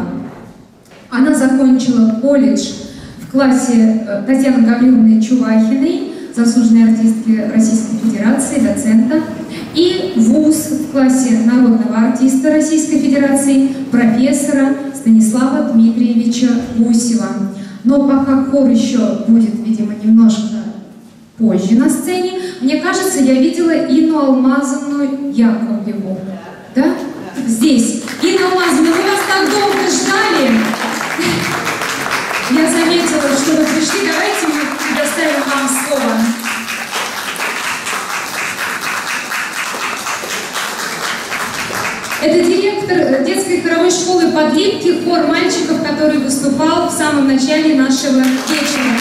Она закончила колледж в классе Татьяны Гавриловны Чувахиной, заслуженной артистки Российской Федерации, доцента, и вуз в классе народного артиста Российской Федерации профессора Станислава Дмитриевича Гусева. Но пока хор еще будет, видимо, немножко позже на сцене, мне кажется, я видела Инну Алмазовну Яковлеву. Да? Здесь. Инна Алмазовна, мы вас так долго ждали. Я заметила, что вы пришли. Давайте мы предоставим вам слово. Это директор детской хоровой школы Подлипки, хор мальчиков, который выступал в самом начале нашего вечера.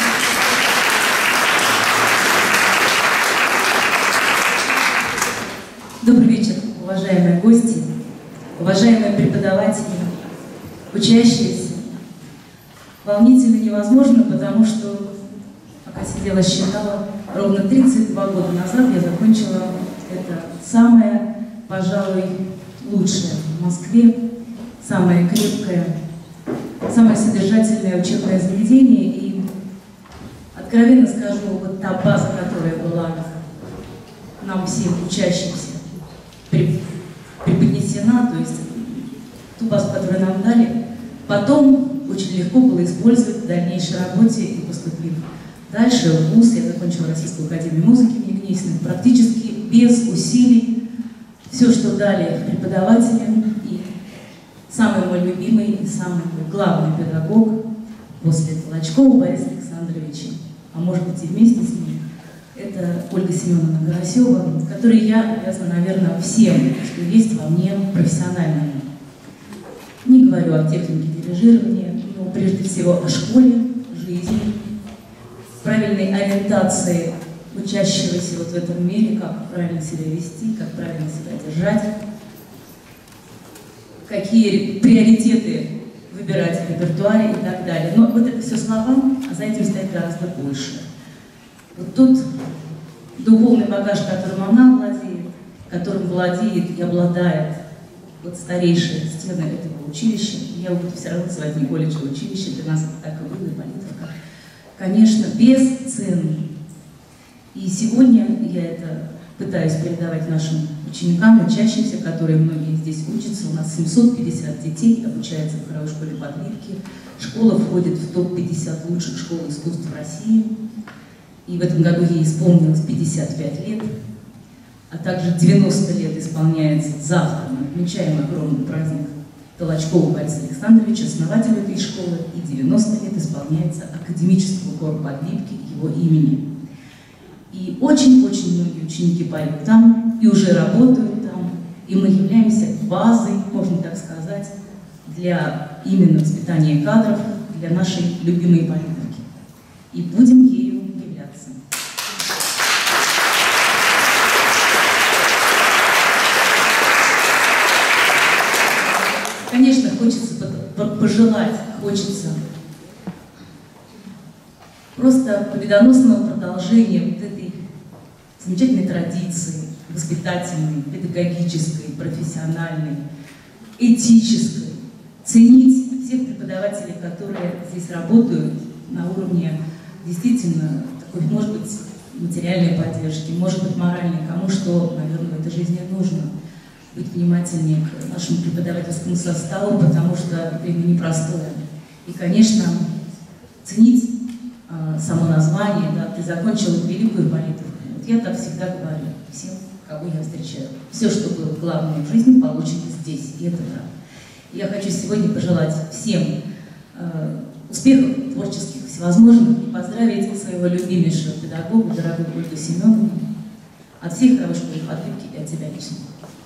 Добрый вечер, уважаемые гости, уважаемые преподаватели, учащиеся. Волнительно невозможно, потому что, пока сидела, считала, ровно 32 года назад я закончила это самое, пожалуй, лучшее в Москве, самое крепкое, самое содержательное учебное заведение. И, откровенно скажу, вот та база, которая была нам всем учащимся преподнесена, то есть ту базу, которую нам дали, потом очень легко было использовать в дальнейшей работе. И поступив дальше в ВУЗ, я закончила Российскую академию музыки имени Гнесиной, практически без усилий. Все, что дали преподаватели, и самый мой любимый и самый мой главный педагог после Толочкова Бориса Александровича, а может быть и вместе с ним, это Ольга Семеновна Горосева, которой я обязана, наверное, всем, что есть во мне профессиональному. Не говорю о технике дирижирования, но прежде всего о школе, жизни, правильной ориентации учащегося вот в этом мире, как правильно себя вести, как правильно себя держать, какие приоритеты выбирать в репертуаре и так далее. Но вот это все слова, а за этим стоит гораздо больше. Вот тот духовный багаж, которым она владеет, которым владеет и обладает вот старейшие стены этого училища, я буду все равно называть не колледж, а училище, для нас это так и было, и политика, конечно, бесценный. И сегодня я это пытаюсь передавать нашим ученикам, учащимся, которые многие здесь учатся. У нас 750 детей обучается в хоровой школе Подлипки. Школа входит в топ-50 лучших школ искусств в России. И в этом году ей исполнилось 55 лет, а также 90 лет исполняется завтра. Мы отмечаем огромный праздник Толочкова Бориса Александровича, основателя этой школы, и 90 лет исполняется академическому хору Подлипки его имени. И И очень-очень многие ученики поют там и уже работают там. И мы являемся базой, можно так сказать, для именно воспитания кадров, для нашей любимой Политовки. И будем ею являться. Конечно, хочется пожелать, хочется просто победоносного продолжения вот этой замечательной традиции, воспитательной, педагогической, профессиональной, этической. Ценить всех преподавателей, которые здесь работают на уровне действительно такой, может быть, материальной поддержки, может быть, моральной, кому что, наверное, в этой жизни нужно. Быть внимательнее к нашему преподавательскому составу, потому что время непростое. И, конечно, ценить само название, да, ты закончила великую Политовку. Вот я так всегда говорю всем, кого я встречаю. Все, что было главное в жизни, получено здесь, и это да. Я хочу сегодня пожелать всем успехов творческих, всевозможных, и поздравить своего любимейшего педагога, дорогую Ольгу Семеновну, от всей хорошей школы, от Любки и от тебя лично.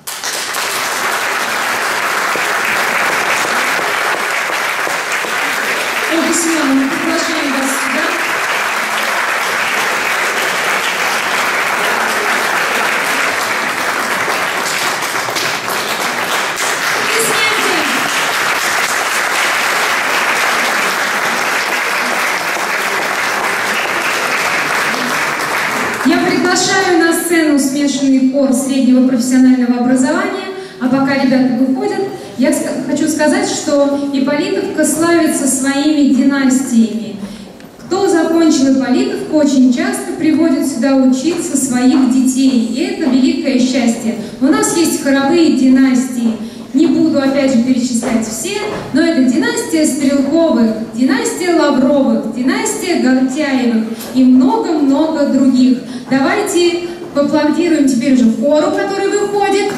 Ольга Семеновна, мы приглашаем вас сюда. Я приглашаю на сцену смешанный хор среднего профессионального образования, а пока ребята выходят, я хочу сказать, что Ипполитовка славится своими династиями. Кто закончил Ипполитовку, очень часто приводит сюда учиться своих детей, и это великое счастье. У нас есть хоровые династии. Не буду опять же перечислять все, но это династия Стрелковых, династия Лавровых, династия Гортяевых и много-много других. Давайте поаплодируем теперь уже хору, который выходит.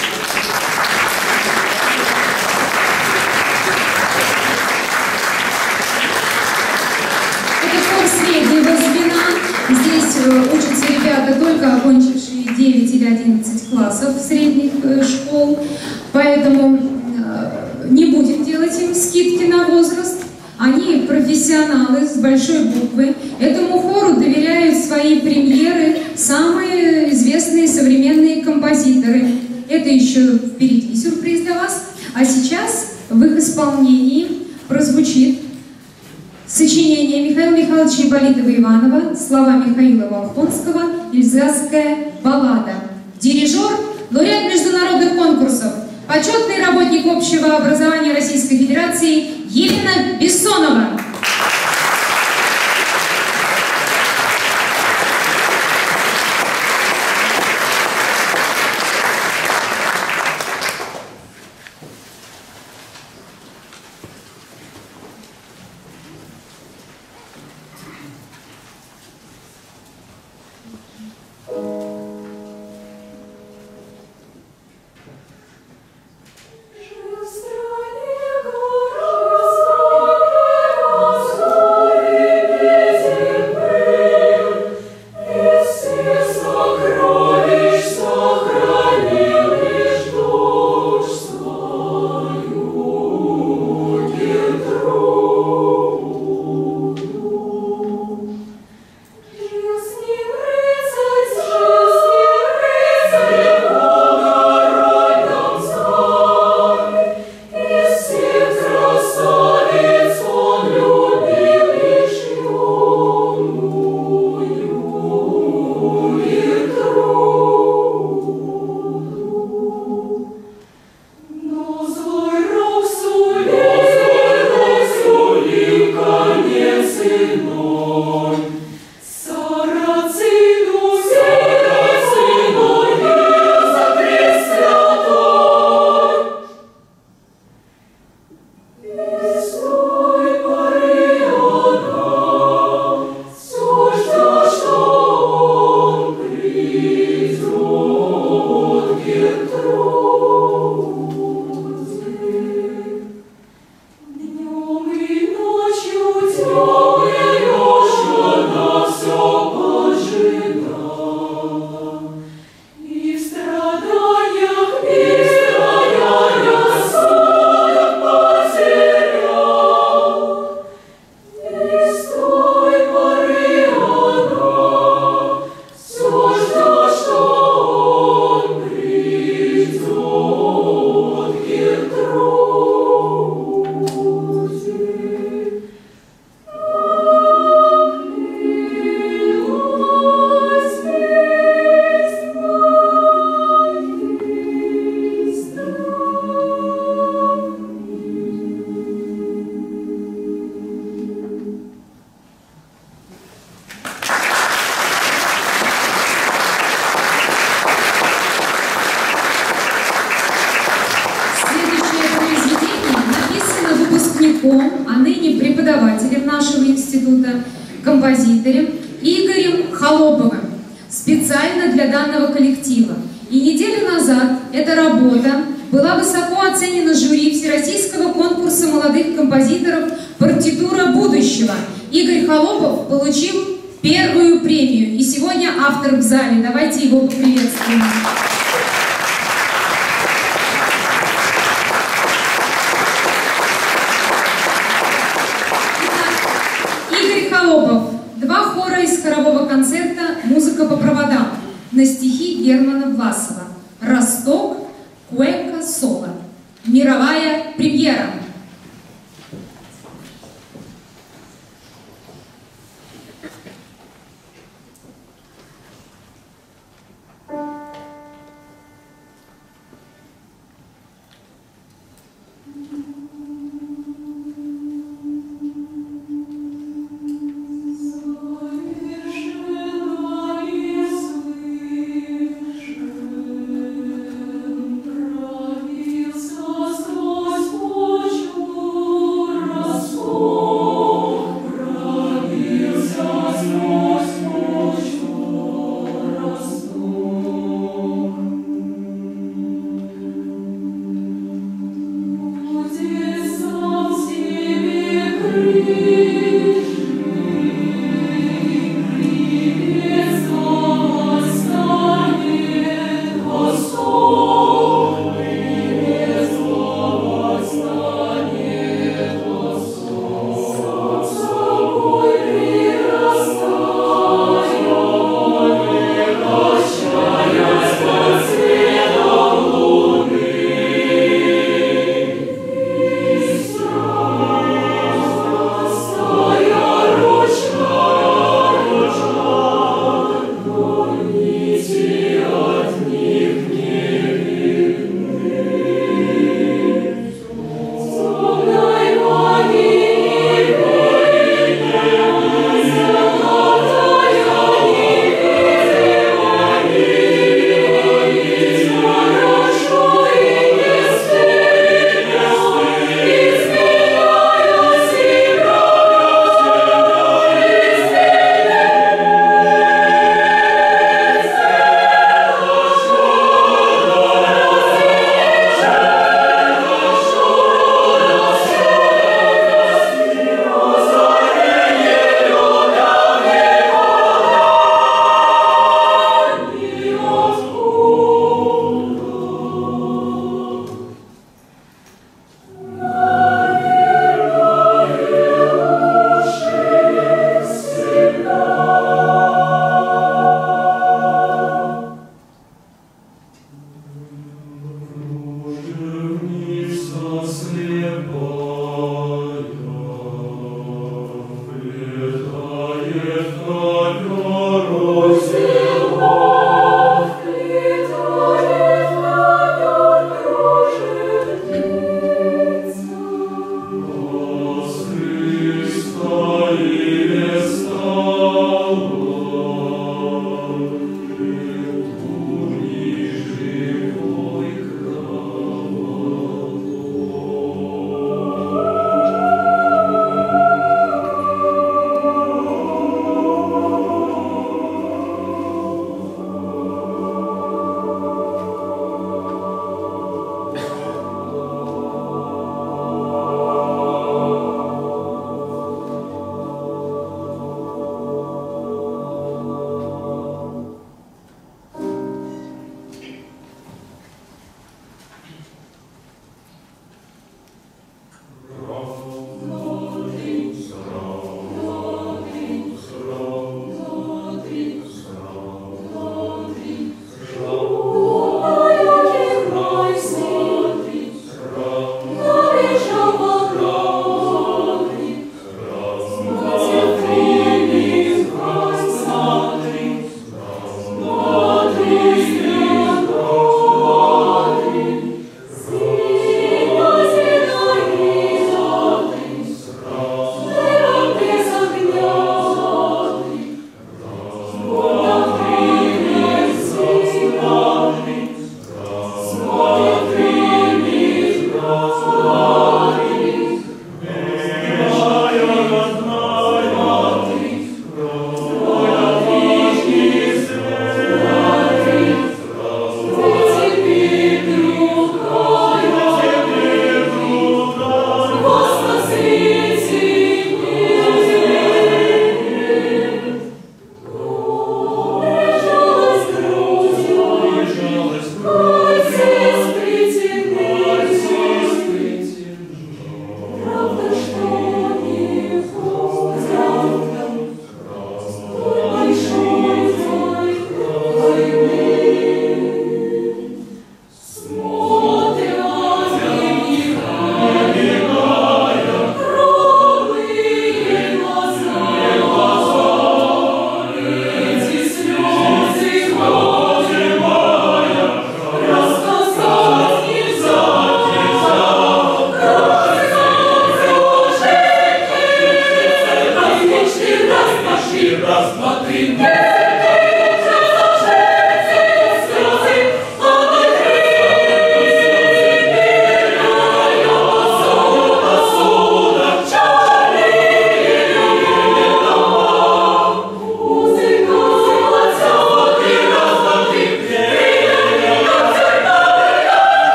Это хор среднего звена. Здесь учатся ребята, только окончившие 9 или 11 классов средних школ. Поэтому не будем делать им скидки на возраст. Они профессионалы с большой буквы. Этому хору доверяют свои премьеры самые известные современные композиторы. Это еще впереди сюрприз для вас. А сейчас в их исполнении прозвучит сочинение Михаила Михайловича Ипполитова-Иванова, слова Михаила Волхонского, «Эльзасская баллада». Дирижер, лауреат международных конкурсов, почетный работник общего образования Российской Федерации Елена Бессонова. композитором Игорем Холоповым специально для данного коллектива. И неделю назад эта работа была высоко оценена жюри Всероссийского конкурса молодых композиторов «Партитура будущего». Игорь Холопов получил первую премию. И сегодня автор в зале. Давайте его поприветствуем. Игорь Холопов. 2 хора из хорового концерта «Музыка по проводам» на стихи Германа Власова. «Росток», «Куэка», «Соло». Мировая премьера. Господь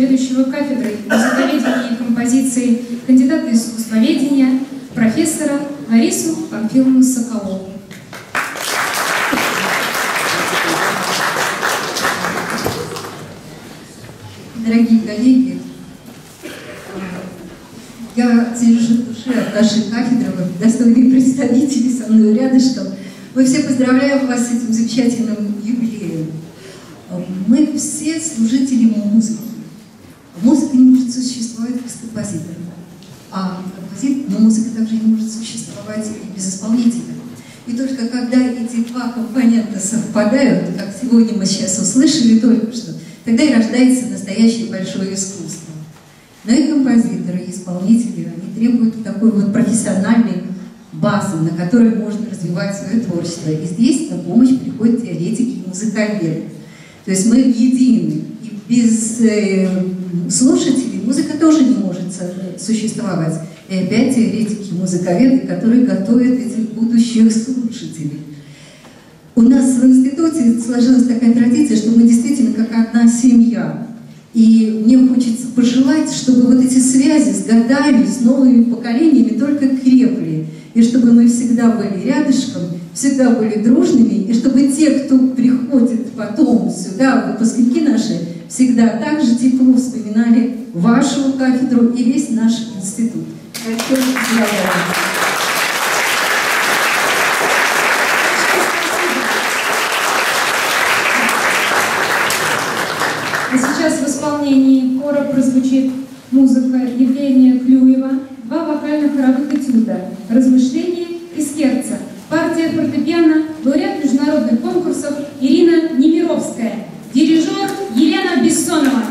заведующего кафедрой музыковедения и композиции, кандидата искусствоведения, профессора Ларису Памфиловну Соколову. Дорогие коллеги, я держу в душе от нашей кафедры, достойные представители со мной рядышком. Мы все поздравляем вас с этим замечательным юбилеем. Мы все служители музыки. Музыка не может существовать без композитора. Но музыка также не может существовать и без исполнителя. И только когда эти два компонента совпадают, как сегодня мы сейчас услышали только что, тогда и рождается настоящее большое искусство. Но и композиторы, и исполнители, они требуют такой вот профессиональной базы, на которой можно развивать свое творчество. И здесь на помощь приходят теоретики и музыковеды. То есть мы едины. И без слушателей музыка тоже не может существовать. И опять теоретики и музыковеды, которые готовят этих будущих слушателей. У нас в институте сложилась такая традиция, что мы действительно как одна семья. И мне хочется пожелать, чтобы вот эти связи с годами, с новыми поколениями только крепли. И чтобы мы всегда были рядышком, всегда были дружными. И чтобы те, кто приходит потом сюда, выпускники наши, всегда так же тепло вспоминали вашу кафедру и весь наш институт. А сейчас в исполнении хора прозвучит музыка Евгения Клюева, два вокально-хоровых этюда «Размышления» и «Сердце». Партия фортепиано, лауреат международных конкурсов Ирина Немировская, дирижер Елена Бессонова.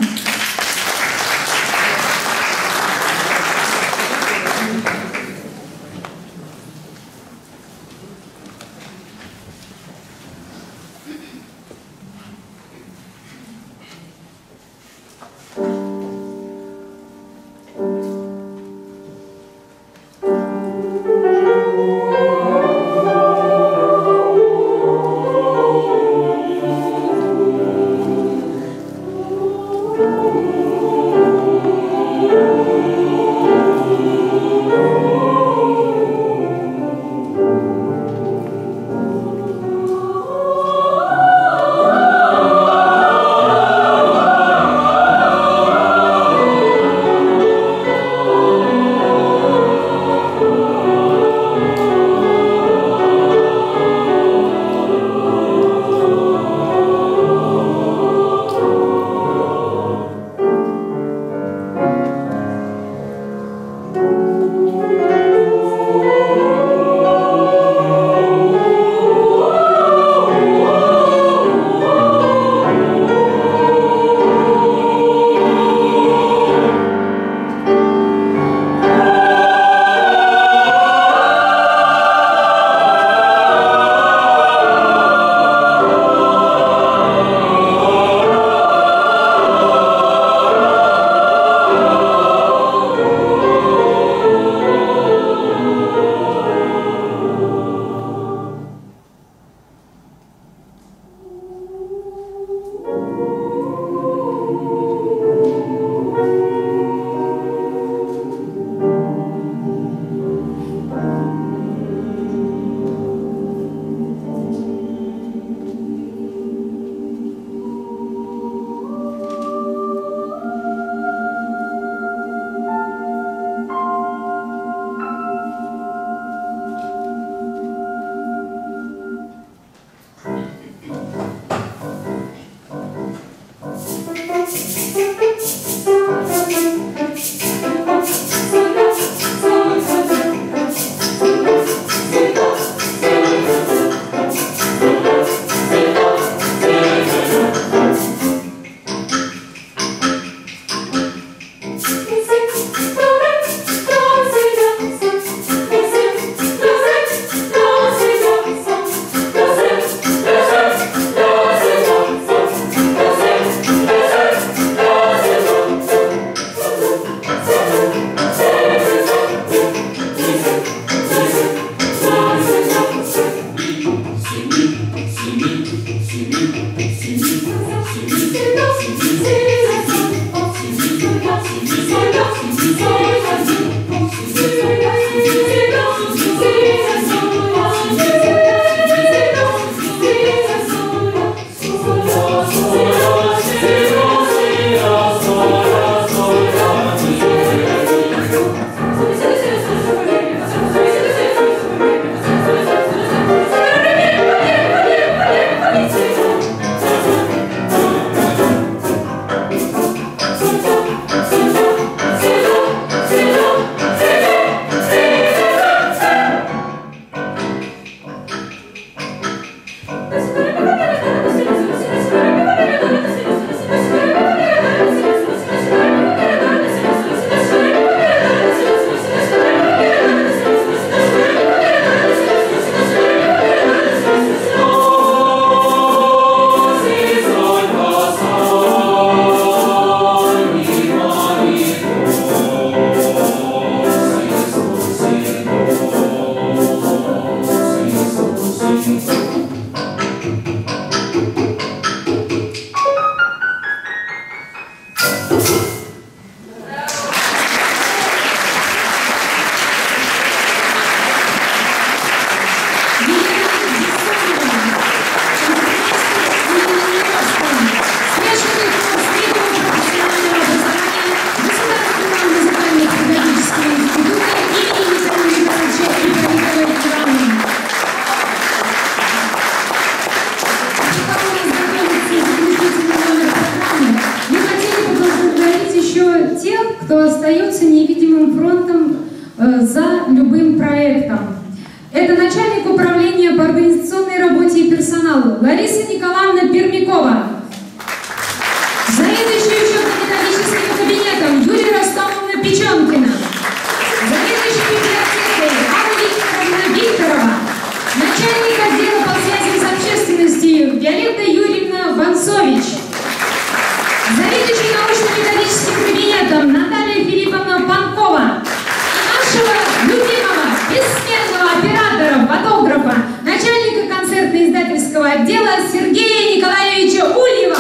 за любым проектом. Это начальник управления по организационной работе и персоналу Лариса Николаевна Пермякова. Заведующая учебно-методическим кабинетом Юлия Ростомовна Печенкина. Заведующая библиотекой Анна Викторовна Викторова. Начальник отдела по связям с общественностью Виолетта Юрьевна Ванцович. Заведующий научно-методическим кабинетом Наталья Филипповна Панкова. И нашего любимого, бессменного оператора, фотографа, начальника концертно-издательского отдела Сергея Николаевича Ульева.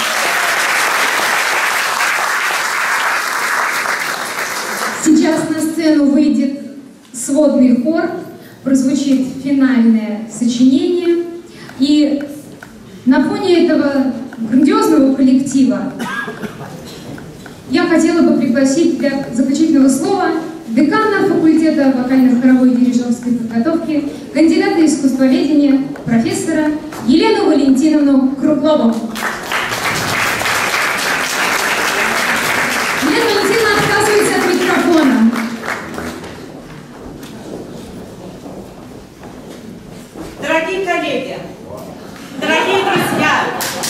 Сейчас на сцену выйдет сводный хор, прозвучит финальное сочинение. И на фоне этого грандиозного коллектива я хотела бы пригласить для заключительного слова декана факультета вокально-хоровой и дирижерской подготовки, кандидата искусствоведения, профессора Елену Валентиновну Круглову. Елена Валентиновна отказывается от микрофона. Дорогие коллеги, дорогие друзья,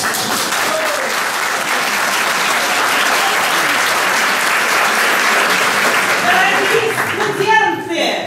дорогие студенты,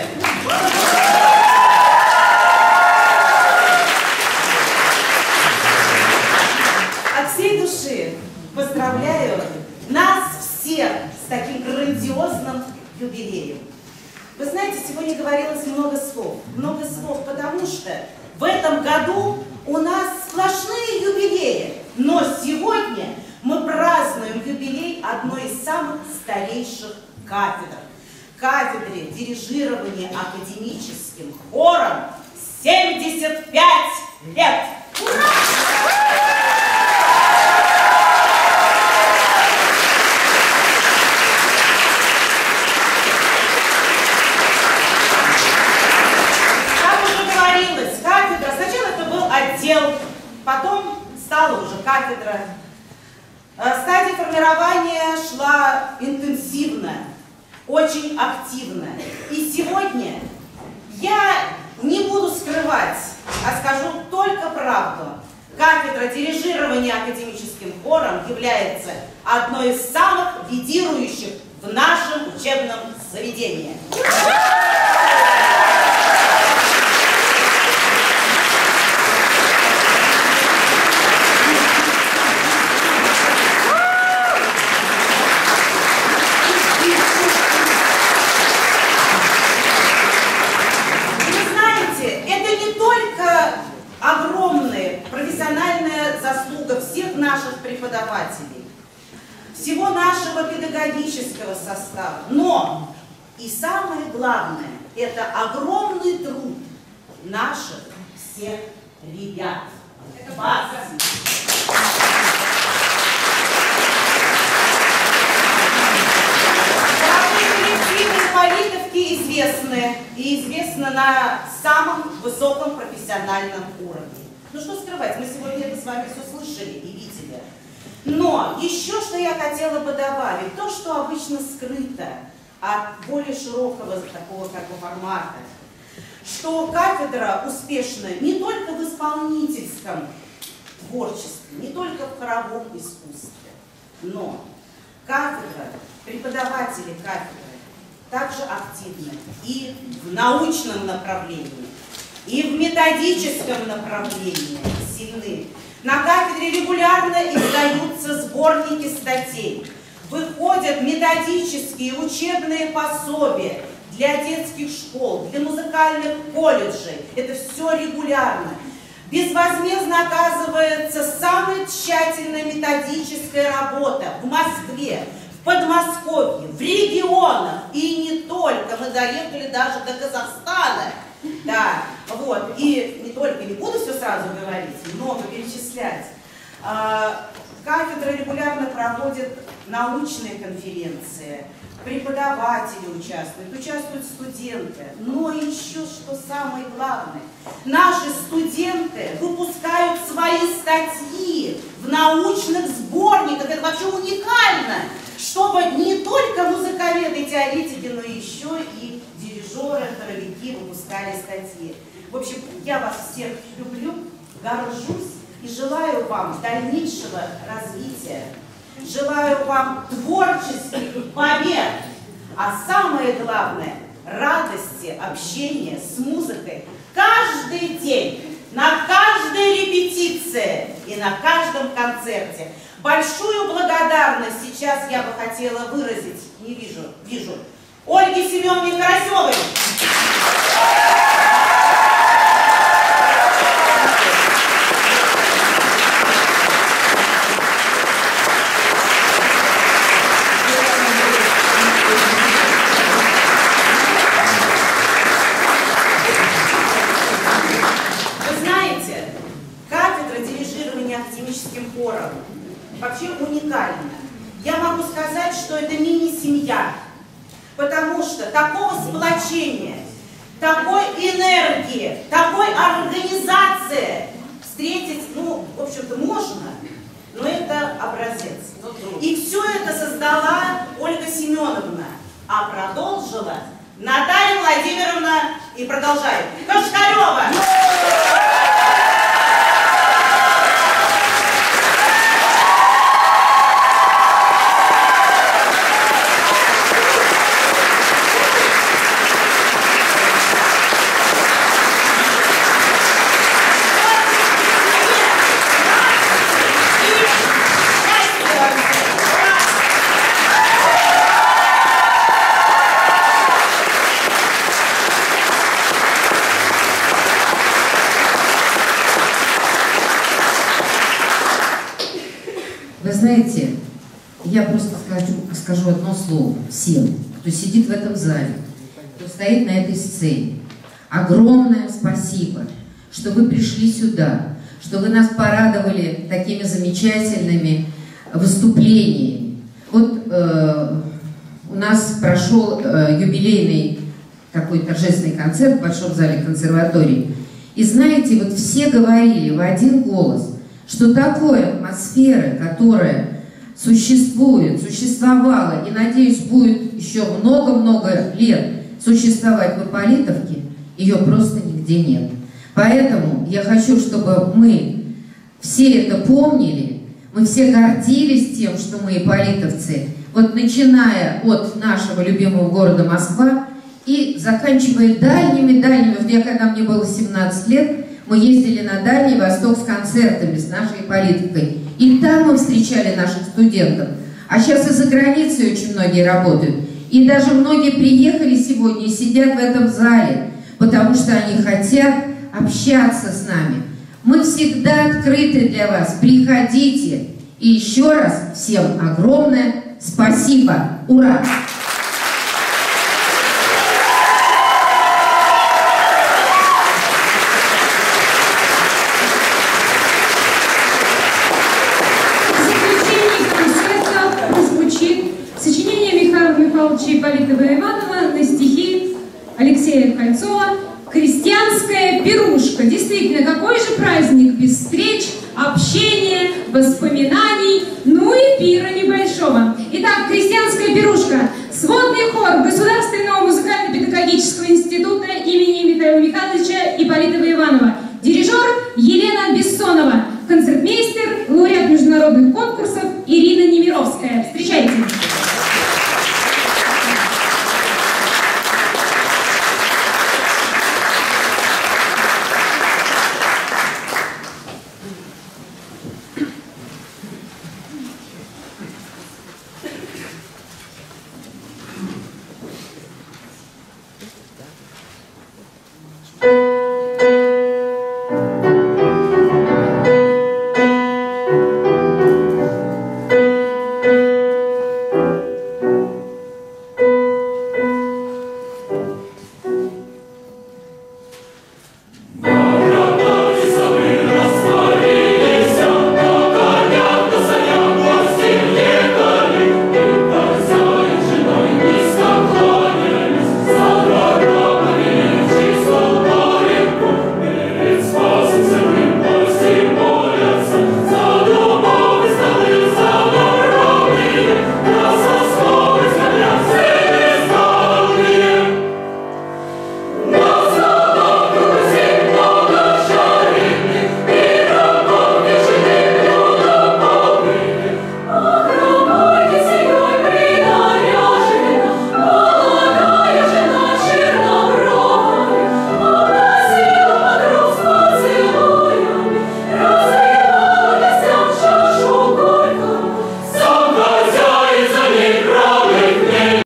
от всей души поздравляю нас всех с таким грандиозным юбилеем. Вы знаете, сегодня говорилось много слов, потому что в этом году у нас сплошные юбилеи, но сегодня мы празднуем юбилей одной из самых старейших кафедр. Кафедре дирижирования академическим хором 75 лет! Ура! Отдел, потом стала уже кафедра. Стадия формирования шла интенсивно, очень активно. И сегодня я не буду скрывать, а скажу только правду. Кафедра дирижирования академическим хором является одной из самых лидирующих в нашем учебном заведении. Огромная профессиональная заслуга всех наших преподавателей, всего нашего педагогического состава. Но и самое главное, это огромный труд наших всех ребят. Это вас. Политовки известны, и известны на самом высоком профессиональном уровне. Ну что скрывать, мы сегодня это с вами все слышали и видели. Но еще что я хотела бы добавить, то, что обычно скрыто от более широкого такого формата, что кафедра успешна не только в исполнительском творчестве, не только в хоровом искусстве, но кафедра, преподаватели кафедры также активны и в научном направлении, и в методическом направлении сильны. На кафедре регулярно издаются сборники статей, выходят методические учебные пособия для детских школ, для музыкальных колледжей. Это все регулярно. Безвозмездно оказывается самая тщательная методическая работа в Москве, в Подмосковье, в регионах и не только. Мы доехали даже до Казахстана. Да, вот. И не только, не буду все сразу говорить, много перечислять. Кафедра регулярно проводит научные конференции, преподаватели участвуют студенты. Но еще что самое главное, наши студенты выпускают свои статьи в научных сборниках. Это вообще уникально, чтобы не только музыковеды, теоретики, но еще и дирижеры, перовики выпускали статьи. В общем, я вас всех люблю, горжусь и желаю вам дальнейшего развития. Желаю вам творческих побед, а самое главное – радости общения с музыкой каждый день, на каждой репетиции и на каждом концерте. Большую благодарность сейчас я бы хотела выразить, вижу, Ольге Семеновне Карасевой. Академическим хором вообще уникально. Я могу сказать, что это мини-семья, потому что такого сплочения, такой энергии, такой организации встретить, ну, в общем-то, можно, но это образец. И все это создала Ольга Семеновна, а продолжила Наталья Владимировна и продолжает Кошкарева. Вы знаете, я просто скажу одно слово всем, кто сидит в этом зале, кто стоит на этой сцене. Огромное спасибо, что вы пришли сюда, что вы нас порадовали такими замечательными выступлениями. Вот у нас прошел юбилейный такой торжественный концерт в Большом зале консерватории. И знаете, вот все говорили в один голос, что такой атмосферы, которая существовала и, надеюсь, будет еще много-много лет существовать в Ипполитовке, ее просто нигде нет. Поэтому я хочу, чтобы мы все это помнили, мы все гордились тем, что мы ипполитовцы, вот начиная от нашего любимого города Москва и заканчивая дальними-дальними, вот когда мне было 17 лет, мы ездили на Дальний Восток с концертами, с нашей Ипполитовкой. И там мы встречали наших студентов. А сейчас и за границей очень многие работают. И даже многие приехали сегодня и сидят в этом зале, потому что они хотят общаться с нами. Мы всегда открыты для вас. Приходите. И еще раз всем огромное спасибо. Ура! Ипполитова-Иванова на стихи Алексея Кольцова «Крестьянская пирушка». Действительно, какой же праздник без встреч, общения, воспоминаний, ну и пира небольшого. Итак, «Крестьянская пирушка». Сводный хор Государственного музыкально-педагогического института имени Михаила Михайловича Ипполитова-Иванова.